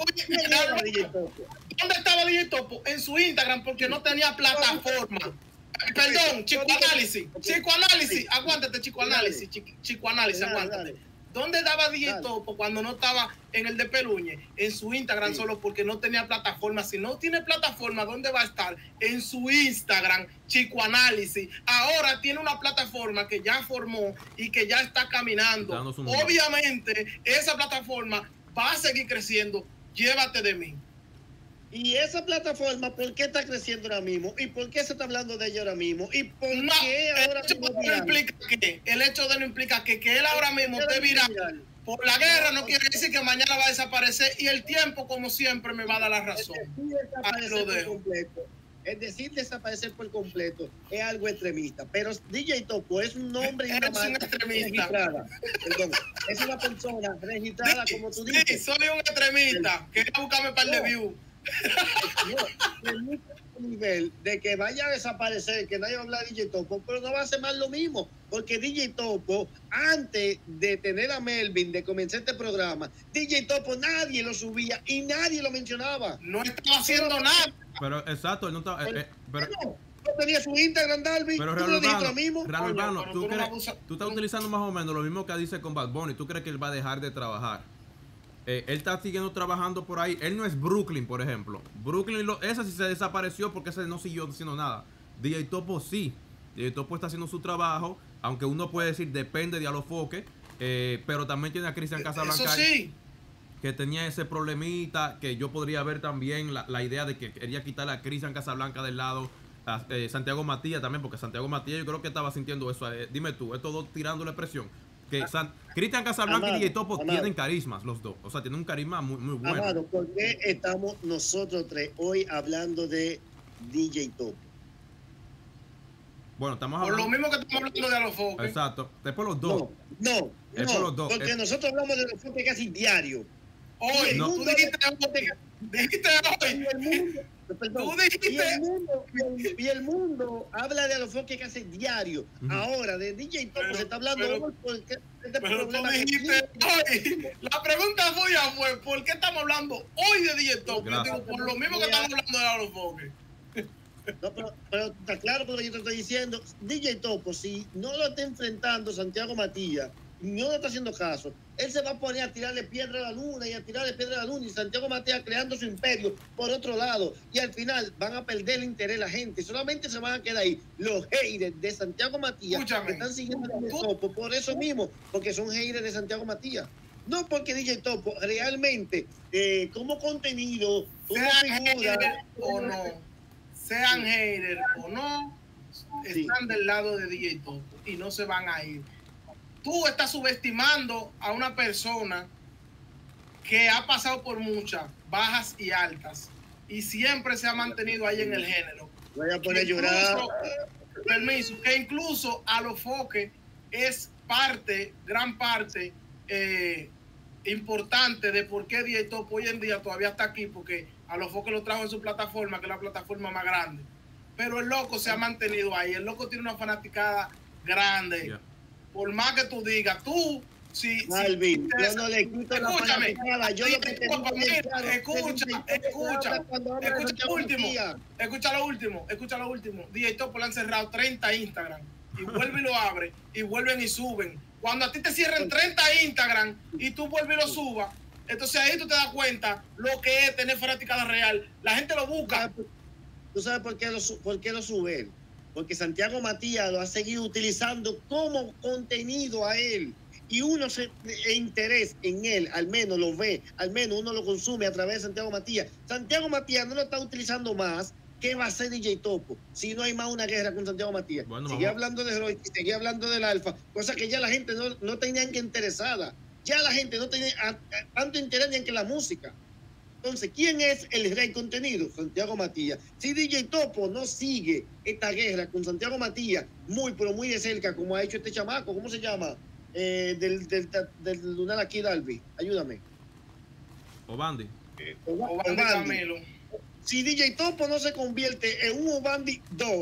¿Dónde estaba DJ Topo? En su Instagram, porque no tenía plataforma. Perdón, Chico Análisis, aguántate, Chico Análisis, aguántate. ¿Dónde estaba DJ Topo cuando no estaba en el de Peluñe? En su Instagram, solo porque no tenía plataforma. Si no tiene plataforma, ¿dónde va a estar? En su Instagram, Chico Análisis. Ahora tiene una plataforma que ya formó y que ya está caminando. Obviamente, esa plataforma va a seguir creciendo. Llévate de mí. Y esa plataforma, ¿por qué está creciendo ahora mismo? ¿Y por qué se está hablando de ella ahora mismo? ¿Y por qué ahora mismo el hecho de no implica que él ahora mismo esté viral por la guerra no quiere decir que mañana va a desaparecer, y el tiempo, como siempre, me va a dar la razón. Es decir, desaparecer por completo es algo extremista, pero DJ Topo es un nombre y una marca registrada. Perdón, es una persona registrada, como tú dices. Sí, soy un extremista. Quería buscarme un par de views. No, nivel de que vaya a desaparecer, que nadie va a hablar de DJ Topo, pero no va a ser más lo mismo, porque DJ Topo, antes de tener a Melvin, de comenzar este programa, DJ Topo nadie lo subía y nadie lo mencionaba. No estaba haciendo nada. Pero exacto, él no estaba. tenía su Instagram, Darby. Pero tú Real lo dijiste Urbano, lo mismo. Real Coño, Urbano, pero tú, tú no crees, abusas- tú estás utilizando más o menos lo mismo que dice con Bad Bunny. ¿Tú crees que él va a dejar de trabajar? Él está siguiendo trabajando por ahí. Él no es Brooklyn, por ejemplo. Brooklyn, esa sí se desapareció porque ese no siguió haciendo nada. DJ Topo sí. DJ Topo está haciendo su trabajo, aunque uno puede decir depende de Alofoque, pero también tiene a Cristian Casablanca. Eso sí. Que tenía ese problemita, que yo podría ver también la idea de que quería quitarle a Cristian Casablanca del lado, a Santiago Matías también, porque Santiago Matías yo creo que estaba sintiendo eso. Dime tú, estos dos tirándole presión. Que Cristian Casablanca Amado, y DJ Topo Amado. tienen carismas los dos. O sea, tienen un carisma muy, muy bueno. Amado, ¿por qué estamos nosotros tres hoy hablando de DJ Topo? Bueno, estamos Por lo hablando... mismo que estamos hablando de Alofoque. Exacto. Después los dos. No, Es por los dos. porque nosotros hablamos de los foques casi diario. Hoy, No. tú dijiste hoy. Dijiste Y hoy. el mundo, perdón, Tú dijiste- y el mundo habla de los foques casi diario. Ujú. Ahora, de DJ Topo Pero- se está hablando pero- hoy porque este Pero tú problema que dijiste tiene. hoy. La pregunta fue, ¿por qué estamos hablando hoy de DJ Top? Yo Gracias. digo, por lo mismo que estamos hablando de Alofoque. No, pero está claro con lo que yo te estoy diciendo. DJ Topo, si no lo está enfrentando Santiago Matías, no le está haciendo caso, él se va a poner a tirarle piedra a la luna y a tirarle piedra a la luna y Santiago Matías creando su imperio por otro lado y al final van a perder el interés la gente, solamente se van a quedar ahí los haters de Santiago Matías Escúchame. que están siguiendo a DJ Tú- Topo por eso mismo, porque son haters de Santiago Matías. No porque DJ Topo realmente como contenido, como Sean figura, haters o no, sean haters o no, Sí. están del lado de DJ Topo y no se van a ir. Tú estás subestimando a una persona que ha pasado por muchas bajas y altas y siempre se ha mantenido ahí en el género. voy a poner a Que llorar. permiso, que incluso Alofoque es parte, gran parte importante de por qué DJ Top hoy en día todavía está aquí, porque Alofoque lo trajo en su plataforma, que es la plataforma más grande. Pero el loco se ha mantenido ahí, el loco tiene una fanaticada grande. Yeah. Por más que tú digas, tú, si Malvin, yo no le quito la escúchame, fanaticada, yo lo que te digo bien claro, escucha Santiago último, Matías. escucha lo último. DJ Topo le han cerrado 30 Instagram y vuelve y lo abre y vuelven y suben. Cuando a ti te cierren 30 Instagram y tú vuelves y lo subas, entonces ahí tú te das cuenta lo que es tener fanaticada real. La gente lo busca. ¿Tú sabes por qué lo sube él? Porque Santiago Matías lo ha seguido utilizando como contenido a él. Y uno se interés en él, al menos lo ve, al menos uno lo consume a través de Santiago Matías. Santiago Matías no lo está utilizando más. ¿Qué va a hacer DJ Topo si no hay más una guerra con Santiago Matías? Bueno, Sigue vamos. hablando de Heroic, sigue hablando del Alfa, cosa que ya la gente no tenía que interesada. Ya la gente no tenía tanto interés ni en que la música. Entonces, ¿quién es el rey contenido? Santiago Matías. Si DJ Topo no sigue esta guerra con Santiago Matías muy, pero muy de cerca, como ha hecho este chamaco, ¿cómo se llama? Del lunar aquí, Dalby. Ayúdame. Obandi. Obandi Camilo. Si DJ Topo no se convierte en un Obandi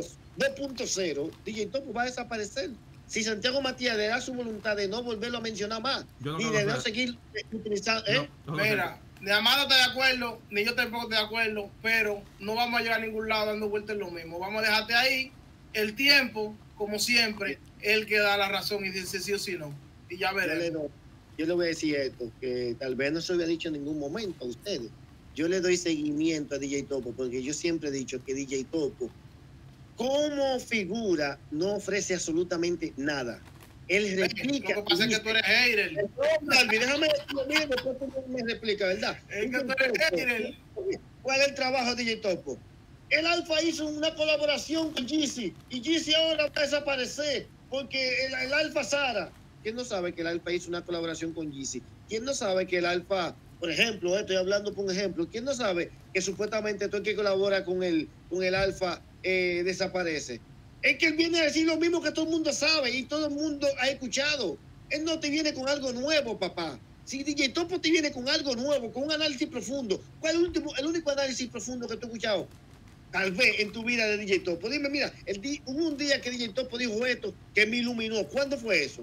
2.0, DJ Topo va a desaparecer. Si Santiago Matías le da su voluntad de no volverlo a mencionar más, Yo no ni creo de que no sea. seguir utilizando. No, no, Mira, ni Amado está de acuerdo, ni yo tampoco estoy de acuerdo, pero no vamos a llegar a ningún lado dando vueltas en lo mismo. Vamos a dejarte ahí. El tiempo, como siempre, el que da la razón y dice sí o sí no. Y ya veremos. Yo le voy a decir esto, que tal vez no se lo había dicho en ningún momento a ustedes. Yo le doy seguimiento a DJ Topo, porque yo siempre he dicho que DJ Topo, como figura, no ofrece absolutamente nada. Él replica. Lo que pasa es que tú eres hater. No, Dalby, déjame decirlo, después tú me replica, ¿verdad? Es que tú eres hater. ¿Cuál es el trabajo de DJ Topo? El Alfa hizo una colaboración con Jeezy y Jeezy ahora va a desaparecer porque el Alfa Sara, ¿quién no sabe que el Alfa hizo una colaboración con Jeezy? ¿Quién no sabe que el Alfa, por ejemplo, estoy hablando por un ejemplo, ¿quién no sabe que supuestamente todo el que colabora con el Alfa desaparece? Es que él viene a decir lo mismo que todo el mundo sabe y todo el mundo ha escuchado. Él no te viene con algo nuevo, papá. Si DJ Topo te viene con algo nuevo, con un análisis profundo, ¿cuál es el único análisis profundo que tú has escuchado? Tal vez en tu vida de DJ Topo. Dime, mira, hubo un día que DJ Topo dijo esto que me iluminó. ¿Cuándo fue eso?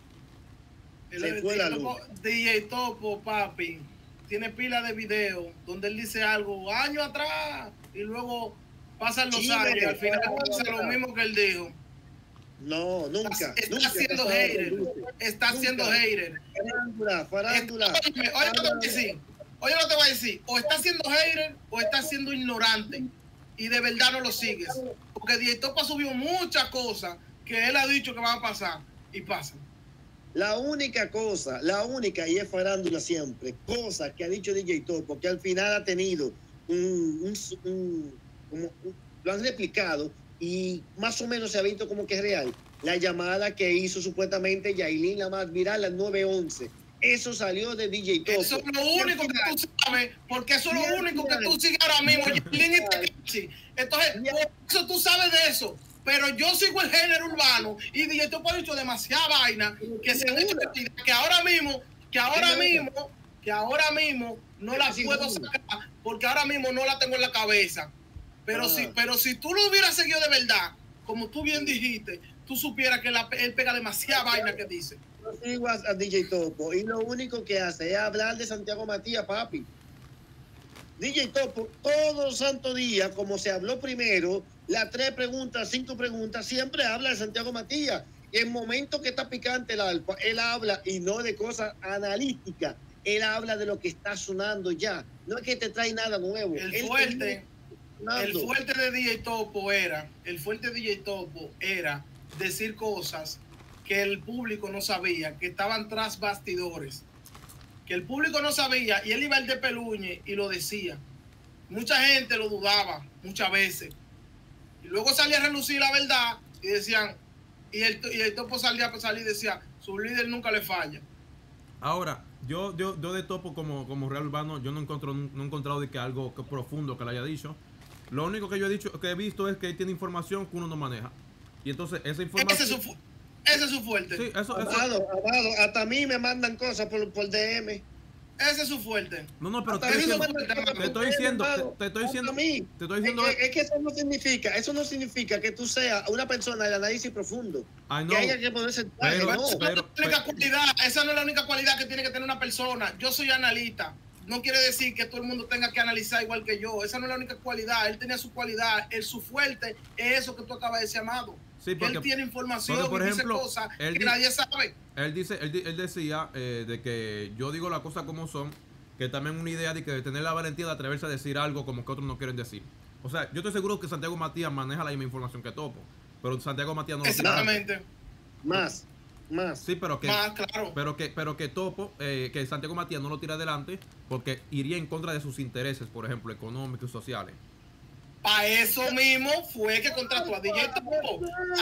Se fue la luz. DJ Topo, papi, tiene pila de videos donde él dice algo años atrás y luego pasan los años y al final pasa lo mismo que él dijo. No, nunca. Está siendo hater. Está siendo hater. Farándula. Oye, no te voy a decir. O está siendo hater o está siendo ignorante. Y de verdad no lo sigues. Porque DJ Topo ha subido muchas cosas que él ha dicho que van a pasar. Y pasan. La única, y es farándula siempre, cosa que ha dicho DJ Topo, que al final ha tenido lo han replicado y más o menos se ha visto como que es real. La llamada que hizo supuestamente Yailin, la más viral, la 911. Eso salió de DJ Topo. Eso es lo único que tú sabes, porque eso es lo único que tú sigues ahora mismo. Entonces, por eso tú sabes de eso. Pero yo sigo el género urbano y DJ Topo ha dicho demasiada vaina que se ha hecho que ahora mismo no la puedo sacar porque ahora mismo no la tengo en la cabeza. Pero si tú lo hubieras seguido de verdad, como tú bien dijiste, tú supieras que él pega demasiada vaina que dice. Yo sigo a DJ Topo y lo único que hace es hablar de Santiago Matías, papi. DJ Topo, todos los santos días, como se habló primero, las 3 preguntas, 5 preguntas, siempre habla de Santiago Matías. Y en momentos que está picante el alfa, él habla y no de cosas analíticas. Él habla de lo que está sonando ya. No es que te trae nada nuevo. El fuerte de DJ Topo era decir cosas que el público no sabía, que estaban tras bastidores, que el público no sabía, y él iba al de Peluñe y lo decía. Mucha gente lo dudaba, muchas veces. Y luego salía a relucir la verdad y decían, y el Topo salía y decía, su líder nunca le falla. Ahora, yo de Topo como real urbano, yo no he encontrado de que algo profundo que le haya dicho. Lo único que yo he visto es que él tiene información que uno no maneja. Y entonces esa información... Ese es su fuerte. Sí, eso. Amado, hasta a mí me mandan cosas por DM. Ese es su fuerte. No, pero te estoy diciendo es que eso no significa que tú seas una persona de análisis profundo. Que haya que ponerse esa no es la única cualidad que tiene que tener una persona. Yo soy analista. No quiere decir que todo el mundo tenga que analizar igual que yo. Esa no es la única cualidad. Él tenía su cualidad. Su fuerte es eso que tú acabas de decir, Amado. Sí, porque, él tiene información, por ejemplo, dice cosas que nadie sabe. Él decía de que yo digo las cosas como son, que también una idea de que tener la valentía de atreverse a decir algo como que otros no quieren decir. O sea, yo estoy seguro que Santiago Matías maneja la misma información que Topo, pero Santiago Matías no lo tiene. Exactamente. Más. Sí, pero que más, claro. pero que Topo, que Santiago Matías no lo tira adelante porque iría en contra de sus intereses, por ejemplo, económicos y sociales. Para eso mismo fue que contrató a DJ Topo.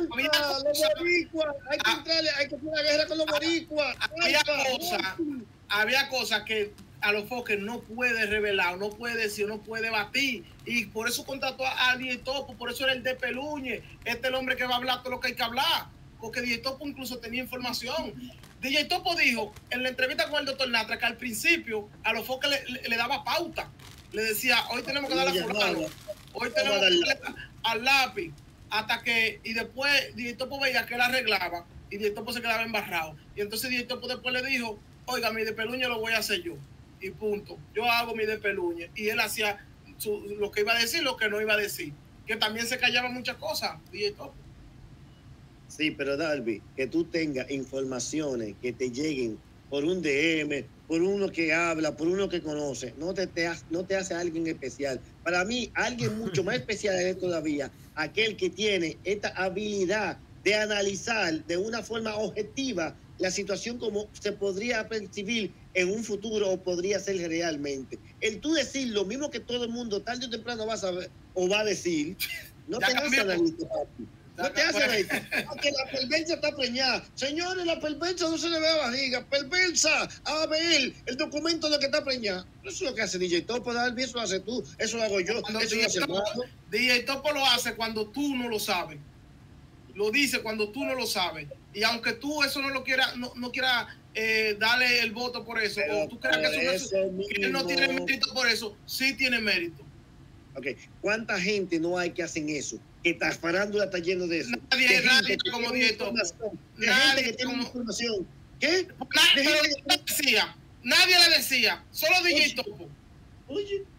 Hay que hacer una guerra con los boricuas. Había cosas que a los foques no puede revelar, no puede decir, no puede batir. Y por eso contrató a DJ Topo, por eso era el de Peluñe. Este es el hombre que va a hablar todo lo que hay que hablar. Porque DJ Topo incluso tenía información. DJ Topo dijo en la entrevista con el doctor Natra que al principio a los foques le daba pauta. Le decía, hoy tenemos que darle a fulano, hoy tenemos que darle al lápiz, hasta que, y después DJ Topo veía que él arreglaba y DJ Topo se quedaba embarrado. Y entonces DJ Topo después le dijo, oiga, mi de Peluñe lo voy a hacer yo. Y punto. Yo hago mi de Peluñe. Y él hacía lo que iba a decir, lo que no iba a decir. Que también se callaba muchas cosas, DJ Topo. Sí, pero Dalby, que tú tengas informaciones que te lleguen por un DM, por uno que habla, por uno que conoce, no te hace alguien especial. Para mí, alguien mucho más especial es todavía aquel que tiene esta habilidad de analizar de una forma objetiva la situación como se podría percibir en un futuro o podría ser realmente. El tú decir lo mismo que todo el mundo tarde o temprano va a saber o va a decir, no te hace analista, papi. No te hace analista. Porque la perversa está preñada. Señores, la perversa no se le ve a barriga. Perversa, a ver el documento de que está preñada. Eso es lo que hace DJ Topo, Dalby, eso lo hace tú, eso lo hago yo, eso lo hace Topo. DJ Topo lo hace cuando tú no lo sabes. Lo dice cuando tú no lo sabes. Y aunque tú eso no lo quieras, no quieras darle el voto por eso, o tú creas que él no tiene mérito por eso, sí tiene mérito. Ok, ¿cuánta gente no hay que hacen eso? Que está farándula, está lleno de eso. Nadie como DJ Topo. Nadie que tiene información. ¿Qué? Nadie le decía, solo DJ Topo. Oye,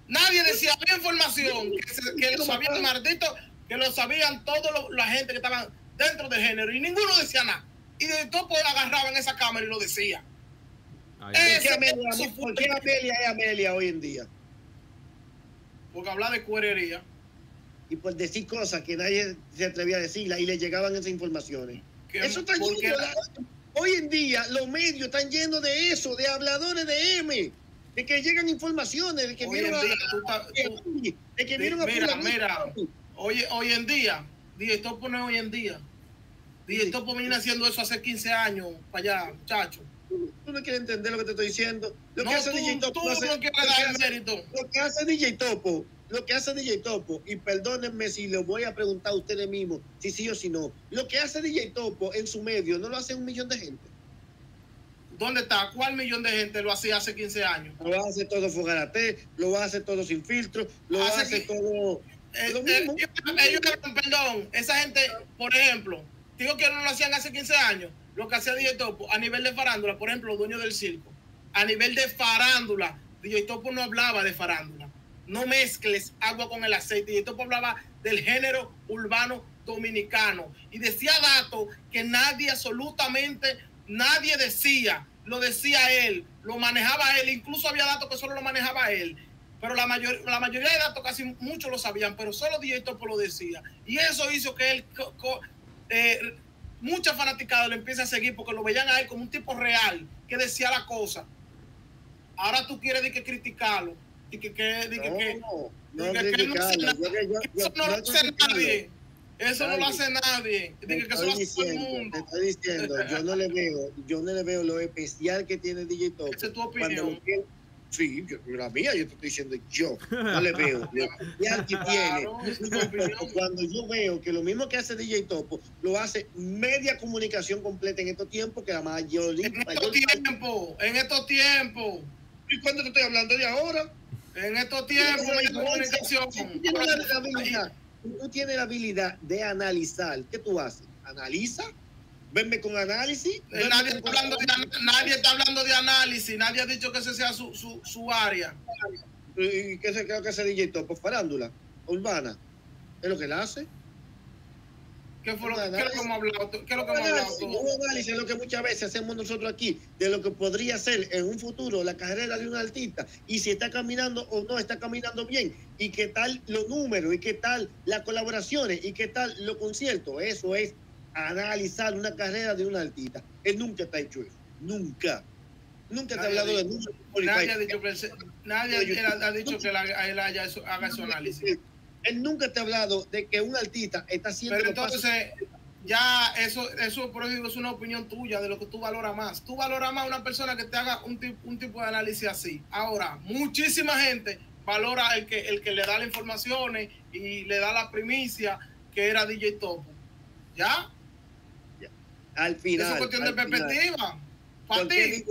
Nadie decía, había información que lo sabían maldito, que lo sabían todos la gente que estaban dentro del género y ninguno decía nada. Y de todo agarraban esa cámara y lo decía. ¿Por qué Amelia es Amelia hoy en día? Porque habla de cuerería. Y por decir cosas que nadie se atrevía a decirlas y le llegaban esas informaciones. Eso está lleno. Hoy en día los medios están llenos de eso, de habladores de M, de que llegan informaciones, de que vieron Mira, hoy en día, DJ Topo no es hoy en día. DJ Topo viene haciendo eso hace 15 años para allá, muchacho. Tú no quieres entender lo que te estoy diciendo. Lo que hace DJ Topo, y perdónenme si lo voy a preguntar a ustedes mismos, si sí o si no, lo que hace DJ Topo en su medio, ¿no lo hace 1 millón de gente? ¿Dónde está? ¿Cuál millón de gente lo hacía hace 15 años? Lo hace todo Fogarate, lo hace todo sin filtro, lo hace todo... Perdón, esa gente, por ejemplo, digo que no lo hacían hace 15 años, lo que hacía DJ Topo a nivel de farándula, por ejemplo, los dueños del circo, a nivel de farándula, DJ Topo no hablaba de farándula. No mezcles agua con el aceite. DJ Topo hablaba del género urbano dominicano y decía datos que nadie, absolutamente nadie decía. Lo decía él, lo manejaba él, incluso había datos que solo lo manejaba él. Pero la mayoría de datos casi muchos lo sabían, pero solo DJ Topo lo decía. Y eso hizo que él, mucha fanaticada lo empiece a seguir porque lo veían a él como un tipo real que decía la cosa. Ahora tú quieres criticarlo. Eso no lo hace nadie. Te estoy diciendo, yo no le veo lo especial que tiene DJ Topo. Esa es tu opinión. Sí, la mía, yo te estoy diciendo, yo no le veo lo especial que tiene. Cuando yo veo que lo mismo que hace DJ Topo, lo hace media comunicación completa en estos tiempos, que la mayoría... En estos tiempos. ¿Y cuándo te estoy hablando de ahora? En estos tiempos, media comunicación. Tú tienes la habilidad de analizar. ¿Qué tú haces? ¿Analiza? Venme con análisis. Nadie está hablando de análisis. Nadie ha dicho que ese sea su área. ¿Y qué creo que hace DJ Topo? Farándula urbana. ¿Es lo que él hace? ¿Qué es lo que hemos hablado? Un análisis es lo que muchas veces hacemos nosotros aquí, de lo que podría ser en un futuro la carrera de un artista, y si está caminando o no está caminando bien, y qué tal los números, y qué tal las colaboraciones, y qué tal los conciertos. Eso es analizar una carrera de un artista. Él nunca está hecho eso. Nunca te ha hablado de números. Nadie ha dicho que él haga ese análisis. Él nunca te ha hablado de que un artista está haciendo... Pero entonces, ya eso por eso digo, es una opinión tuya de lo que tú valoras más. Tú valoras más a una persona que te haga un tipo de análisis así. Ahora, muchísima gente valora el que le da las informaciones y le da la primicia, que era DJ Topo. ¿Ya? Al final. Eso es cuestión de perspectiva. ¿Por qué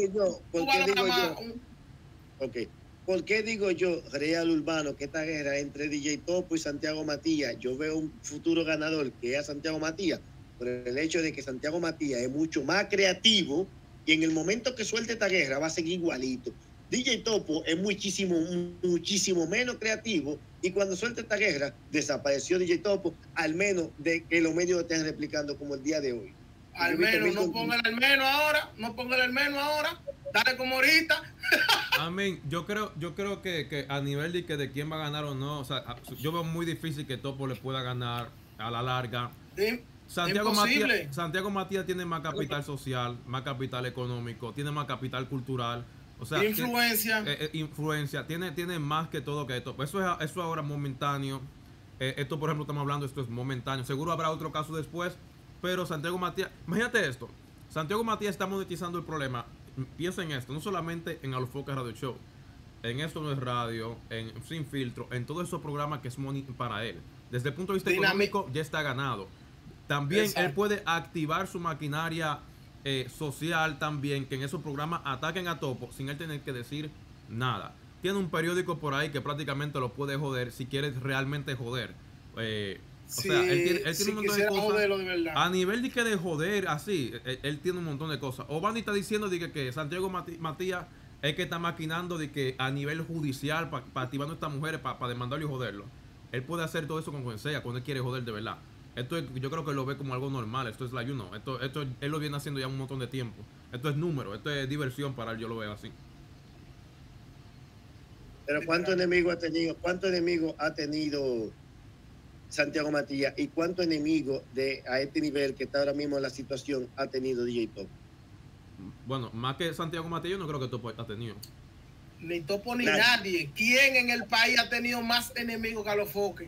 digo yo, Real Urbano, que esta guerra entre DJ Topo y Santiago Matías, yo veo un futuro ganador que es Santiago Matías, por el hecho de que Santiago Matías es mucho más creativo y en el momento que suelte esta guerra va a seguir igualito. DJ Topo es muchísimo menos creativo, y cuando suelte esta guerra desapareció DJ Topo, al menos de que los medios estén replicando como el día de hoy. Al menos, no pongan el menos ahora, dale como ahorita. Amén. Yo creo que a nivel de quién va a ganar o no, o sea, yo veo muy difícil que Topo le pueda ganar a la larga. Santiago Matías tiene más capital social, más capital económico, tiene más capital cultural, o sea, influencia, tiene más que todo que Topo. Eso es ahora momentáneo. Esto, por ejemplo, estamos hablando, esto es momentáneo. Seguro habrá otro caso después. Pero Santiago Matías, imagínate esto, Santiago Matías está monetizando el problema. Piensa en esto, no solamente en Alofoque Radio Show, en Esto No Es Radio, en Sin Filtro, en todos esos programas que es para él. Desde el punto de vista económico ya está ganado. También él puede activar su maquinaria social también, que en esos programas ataquen a Topo sin él tener que decir nada. Tiene un periódico por ahí que prácticamente lo puede joder si quiere realmente joder. O sea, él tiene un montón de cosas. De a nivel de joder, así, él tiene un montón de cosas. Obani está diciendo que Santiago Matías es que está maquinando de que a nivel judicial para activando a estas mujeres para demandarlo y joderlo. Él puede hacer todo eso con quien sea, cuando él quiere joder de verdad. Esto yo creo que lo ve como algo normal. Esto es la esto él lo viene haciendo ya un montón de tiempo. Esto es número, esto es diversión para él, yo lo veo así. Pero ¿cuántos enemigos ha tenido Santiago Matías y cuántos enemigos a este nivel que está ahora mismo en la situación ha tenido DJ Top? Bueno, más que Santiago Matías, yo no creo que Topo ha tenido. Ni Topo ni nadie. ¿Quién en el país ha tenido más enemigos que a los foques?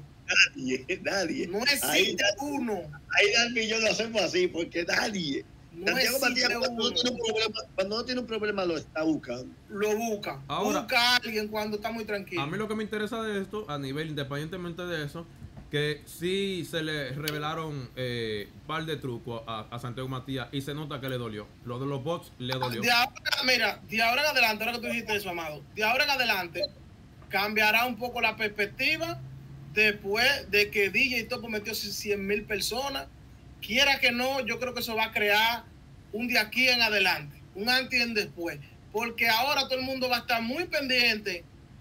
Nadie. No existe uno. Ahí Dalby yo lo hacemos así, porque nadie. No Santiago Matías, existe cuando no tiene un problema, lo está buscando. Lo busca. Ahora, busca a alguien cuando está muy tranquilo. A mí lo que me interesa de esto, a nivel independientemente de eso, que sí se le revelaron un par de trucos a Santiago Matías y se nota que le dolió. Lo de los bots le dolió. De ahora en adelante, ahora que tú dijiste eso, Amado, de ahora en adelante cambiará un poco la perspectiva después de que DJ Topo metió 100,000 personas. Quiera que no, yo creo que eso va a crear un de aquí en adelante, un antes y un después. Porque ahora todo el mundo va a estar muy pendiente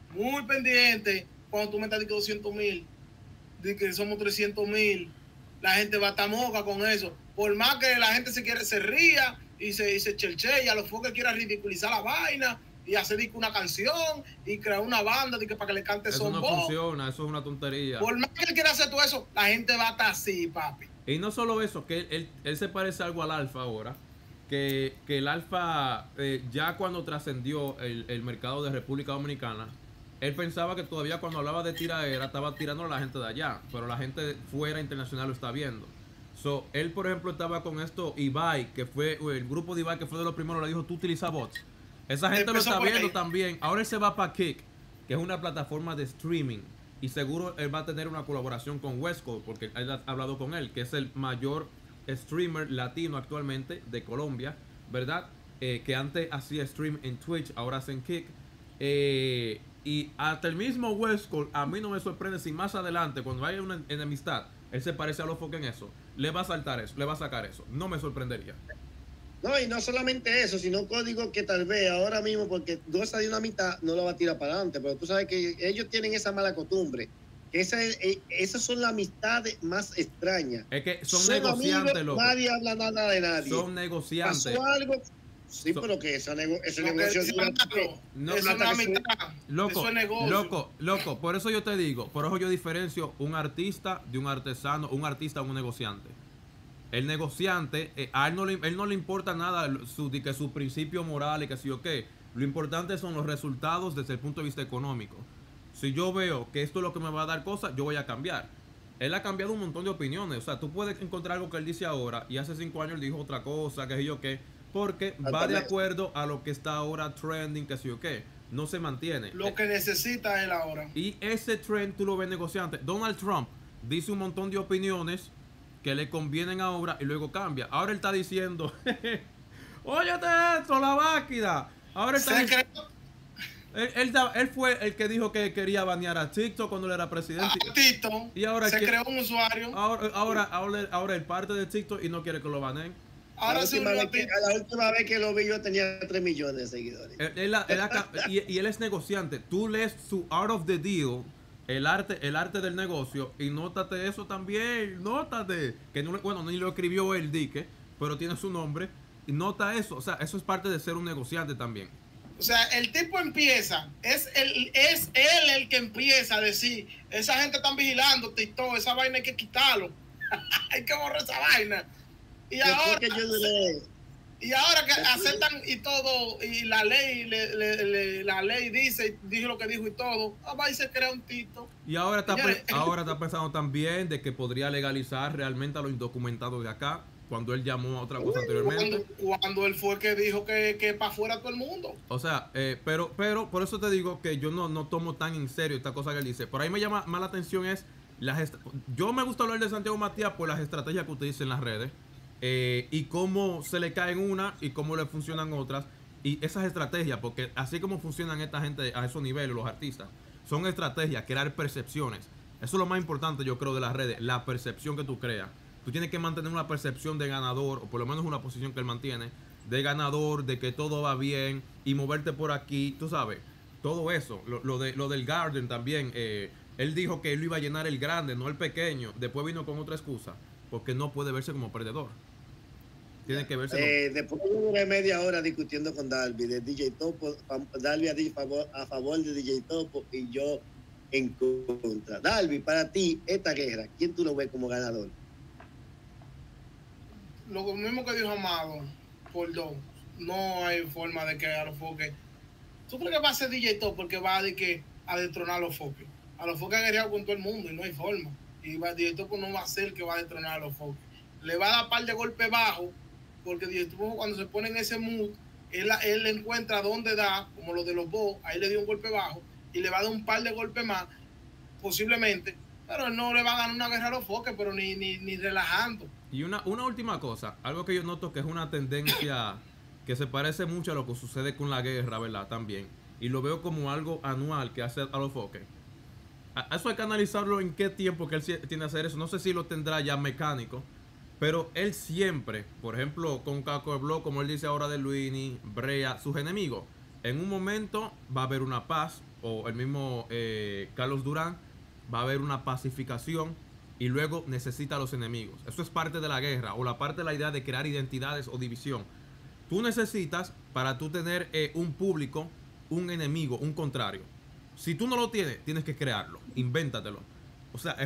cuando tú metas 200,000. De que somos 300,000, la gente va a estar moca con eso. Por más que la gente se ría y se chelche y a los foques quiera ridiculizar la vaina y hacer una canción y crear una banda de que para que le cante eso son no voz. funciona, eso es una tontería. Por más que él quiera hacer todo eso, la gente va a estar así, papi. Y no solo eso, que él se parece algo al Alfa ahora, que el Alfa ya cuando trascendió el mercado de República Dominicana, él pensaba que todavía cuando hablaba de tiraera estaba tirando a la gente de allá, pero la gente fuera internacional lo está viendo. So, él por ejemplo estaba con esto, Ibai, que fue el grupo de Ibai que fue de los primeros, le dijo, tú utiliza bots. Esa gente lo está viendo también. Ahora él se va para Kick, que es una plataforma de streaming, y seguro él va a tener una colaboración con Westco, porque él ha hablado con él, que es el mayor streamer latino actualmente de Colombia, ¿verdad? Que antes hacía stream en Twitch, ahora hace en Kick. Y hasta el mismo Westco, a mí no me sorprende si más adelante, cuando haya una enemistad, él se parece a los foques en eso, le va a saltar eso, le va a sacar eso. No me sorprendería. No, y no solamente eso, sino código que tal vez ahora mismo, porque goza de una mitad, no lo va a tirar para adelante. Pero tú sabes que ellos tienen esa mala costumbre. Que esas son las amistades más extrañas. Es que son negociantes, amigos, loco. Nadie habla nada de nadie. Son negociantes. Pasó algo. Sí, pero que ese negocio no, es una mitad. Loco, eso es negocio. loco, por eso yo te digo, por eso yo diferencio un artista de un artesano, un artista de un negociante. El negociante, a él no le importa nada su principio moral y que sí o qué. Lo importante son los resultados desde el punto de vista económico. Si yo veo que esto es lo que me va a dar cosas, yo voy a cambiar. Él ha cambiado un montón de opiniones. O sea, tú puedes encontrar algo que él dice ahora y hace 5 años él dijo otra cosa, que sí o qué. Porque va de acuerdo a lo que está ahora trending, que sí o qué. No se mantiene. Lo que necesita él ahora. Y ese trend tú lo ves negociante. Donald Trump dice un montón de opiniones que le convienen ahora y luego cambia. Ahora él está diciendo, óyete esto, la máquina. Ahora él está él fue el que dijo que quería banear a TikTok cuando él era presidente. A TikTok. Y ahora se creó un usuario. Ahora él parte de TikTok y no quiere que lo baneen. La última vez que lo vi yo tenía 3 millones de seguidores. Y él es negociante. Tú lees su Art of the Deal, el arte del negocio, y nótate eso también. Nótate. Que no, bueno, ni lo escribió él, Dique, pero tiene su nombre. Y nota eso. O sea, eso es parte de ser un negociante también. O sea, el tipo empieza, es él el que empieza a decir, esa gente están vigilando TikTok, esa vaina hay que quitarlo. Hay que borrar esa vaina. Y ahora que aceptan y todo, y la ley dijo lo que dijo y todo, va y se crea un TikTok. Y ahora está pensando también de que podría legalizar realmente a los indocumentados de acá, cuando él llamó a otra cosa anteriormente. Cuando él fue que dijo que para afuera todo el mundo. O sea, pero por eso te digo que yo no tomo tan en serio esta cosa que él dice. Por ahí me llama más la atención es, yo me gusta hablar de Santiago Matías por las estrategias que utiliza en las redes. Y cómo se le caen una y cómo le funcionan otras. Y esas estrategias, porque así como funcionan esta gente a esos niveles, los artistas, son estrategias, crear percepciones. Eso es lo más importante, yo creo, de las redes, la percepción que tú creas. Tú tienes que mantener una percepción de ganador, o por lo menos una posición que él mantiene. de ganador, de que todo va bien y moverte por aquí, tú sabes, todo eso. Lo del Garden también. Él dijo que él iba a llenar el grande, no el pequeño. Después vino con otra excusa, porque no puede verse como perdedor. Tiene que verse después de media hora discutiendo con Dalby de DJ Topo, Dalby a favor de DJ Topo y yo en contra. Dalby, para ti, esta guerra, ¿quién tú lo ves como ganador? Lo mismo que dijo Amado, por dos. No hay forma de que a los foques. ¿Tú crees que va a ser DJ Topo porque va a destronar a los foques? A los foques ha guerreado con todo el mundo y no hay forma. Y DJ Topo no va a ser que va a destronar a los foques. Le va a dar un par de golpes bajos, porque DJ Topo cuando se pone en ese mood, él encuentra dónde da, como lo de los Bo, ahí le dio un golpe bajo, y le va a dar un par de golpes más, posiblemente, pero no le va a ganar una guerra a los foques, pero ni relajando. Y una última cosa, algo que yo noto que es una tendencia que se parece mucho a lo que sucede con la guerra, ¿verdad? También. Y lo veo como algo anual que hace a los foques. Eso hay que analizarlo en qué tiempo que él tiene que hacer eso. No sé si lo tendrá ya mecánico, pero él siempre, por ejemplo, con Caco de Block, como él dice ahora de Luini, Brea, sus enemigos, en un momento va a haber una paz, o el mismo Carlos Durán, va a haber una pacificación y luego necesita a los enemigos. Eso es parte de la guerra, o la parte de la idea de crear identidades o división. Tú necesitas, para tú tener un público, un enemigo, un contrario. Si tú no lo tienes, tienes que crearlo, invéntatelo. O sea,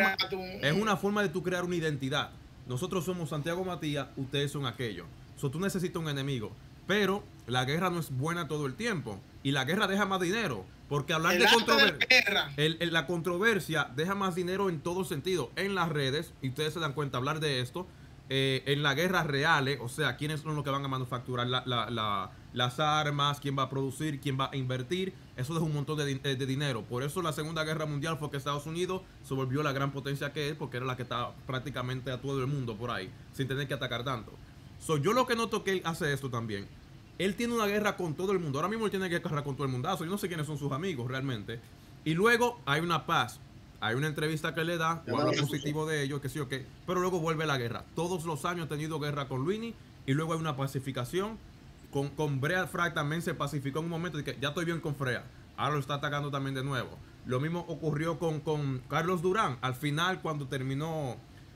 es una forma de tú crear una identidad. Nosotros somos Santiago Matías, ustedes son aquello. Tú necesitas un enemigo. Pero la guerra no es buena todo el tiempo. Y la guerra deja más dinero. Porque hablar de controversia, la controversia deja más dinero en todo sentido. En las redes, y ustedes se dan cuenta, hablar de esto, en las guerras reales, o sea, quiénes son los que van a manufacturar las armas, quién va a producir, quién va a invertir, eso deja un montón de dinero. Por eso la Segunda Guerra Mundial fue que Estados Unidos se volvió la gran potencia que es, porque era la que estaba prácticamente a todo el mundo por ahí, sin tener que atacar tanto. Yo lo que noto que él hace esto también. Él tiene una guerra con todo el mundo. Ahora mismo él tiene guerra con todo el mundazo. Yo no sé quiénes son sus amigos realmente. Y luego hay una paz. Hay una entrevista que le da, o algo positivo de ellos, que sí o qué. Pero luego vuelve la guerra. Todos los años ha tenido guerra con Luini. Y luego hay una pacificación. Con Brea Frag también se pacificó en un momento de que ya estoy bien con Freya. Ahora lo está atacando también de nuevo. Lo mismo ocurrió con Carlos Durán. Al final, cuando terminó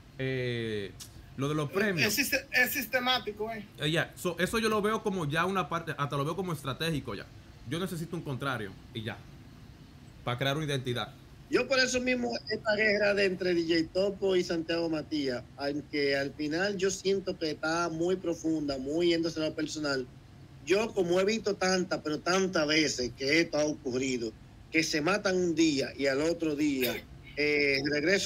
lo de los premios. Es sistemático, eso yo lo veo como ya una parte, hasta lo veo como estratégico ya. Yo necesito un contrario y ya. Para crear una identidad. Yo por eso mismo, esta guerra de entre DJ Topo y Santiago Matías, aunque al final yo siento que está muy profunda, muy yéndose a lo personal, yo como he visto tantas, pero tantas veces que esto ha ocurrido, que se matan un día y al otro día, el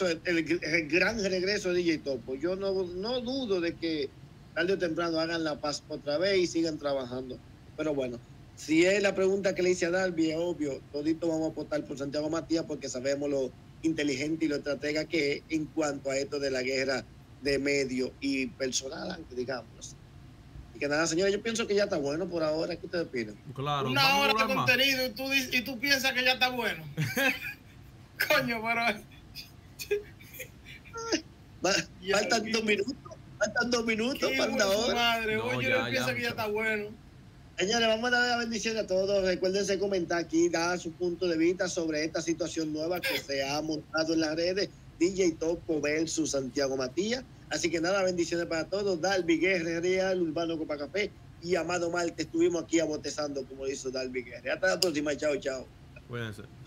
gran regreso de DJ Topo, yo no dudo de que tarde o temprano hagan la paz otra vez y sigan trabajando. Pero bueno, si es la pregunta que le hice a Dalby, es obvio, todito vamos a apostar por Santiago Matías porque sabemos lo inteligente y lo estratega que es en cuanto a esto de la guerra de medio y personal, aunque digamos. Y que nada, señores, yo pienso que ya está bueno por ahora. ¿Qué ustedes opinan? Claro, una hora de contenido y tú piensas que ya está bueno. Coño, pero... faltan 2 minutos. Faltan 2 minutos para la hora. Madre, no, yo pienso que ya está bueno. Señores, vamos a dar la bendición a todos. Recuérdense comentar aquí, dar su punto de vista sobre esta situación nueva que se ha montado en las redes. DJ Topo versus Santiago Matías. Así que nada, bendiciones para todos. Dalby Guerra, Real, Urbano Copacabana y Amado Marte. Estuvimos aquí abotezando como hizo Dalby Guerra. Hasta la próxima. Chao, chao. Cuídense.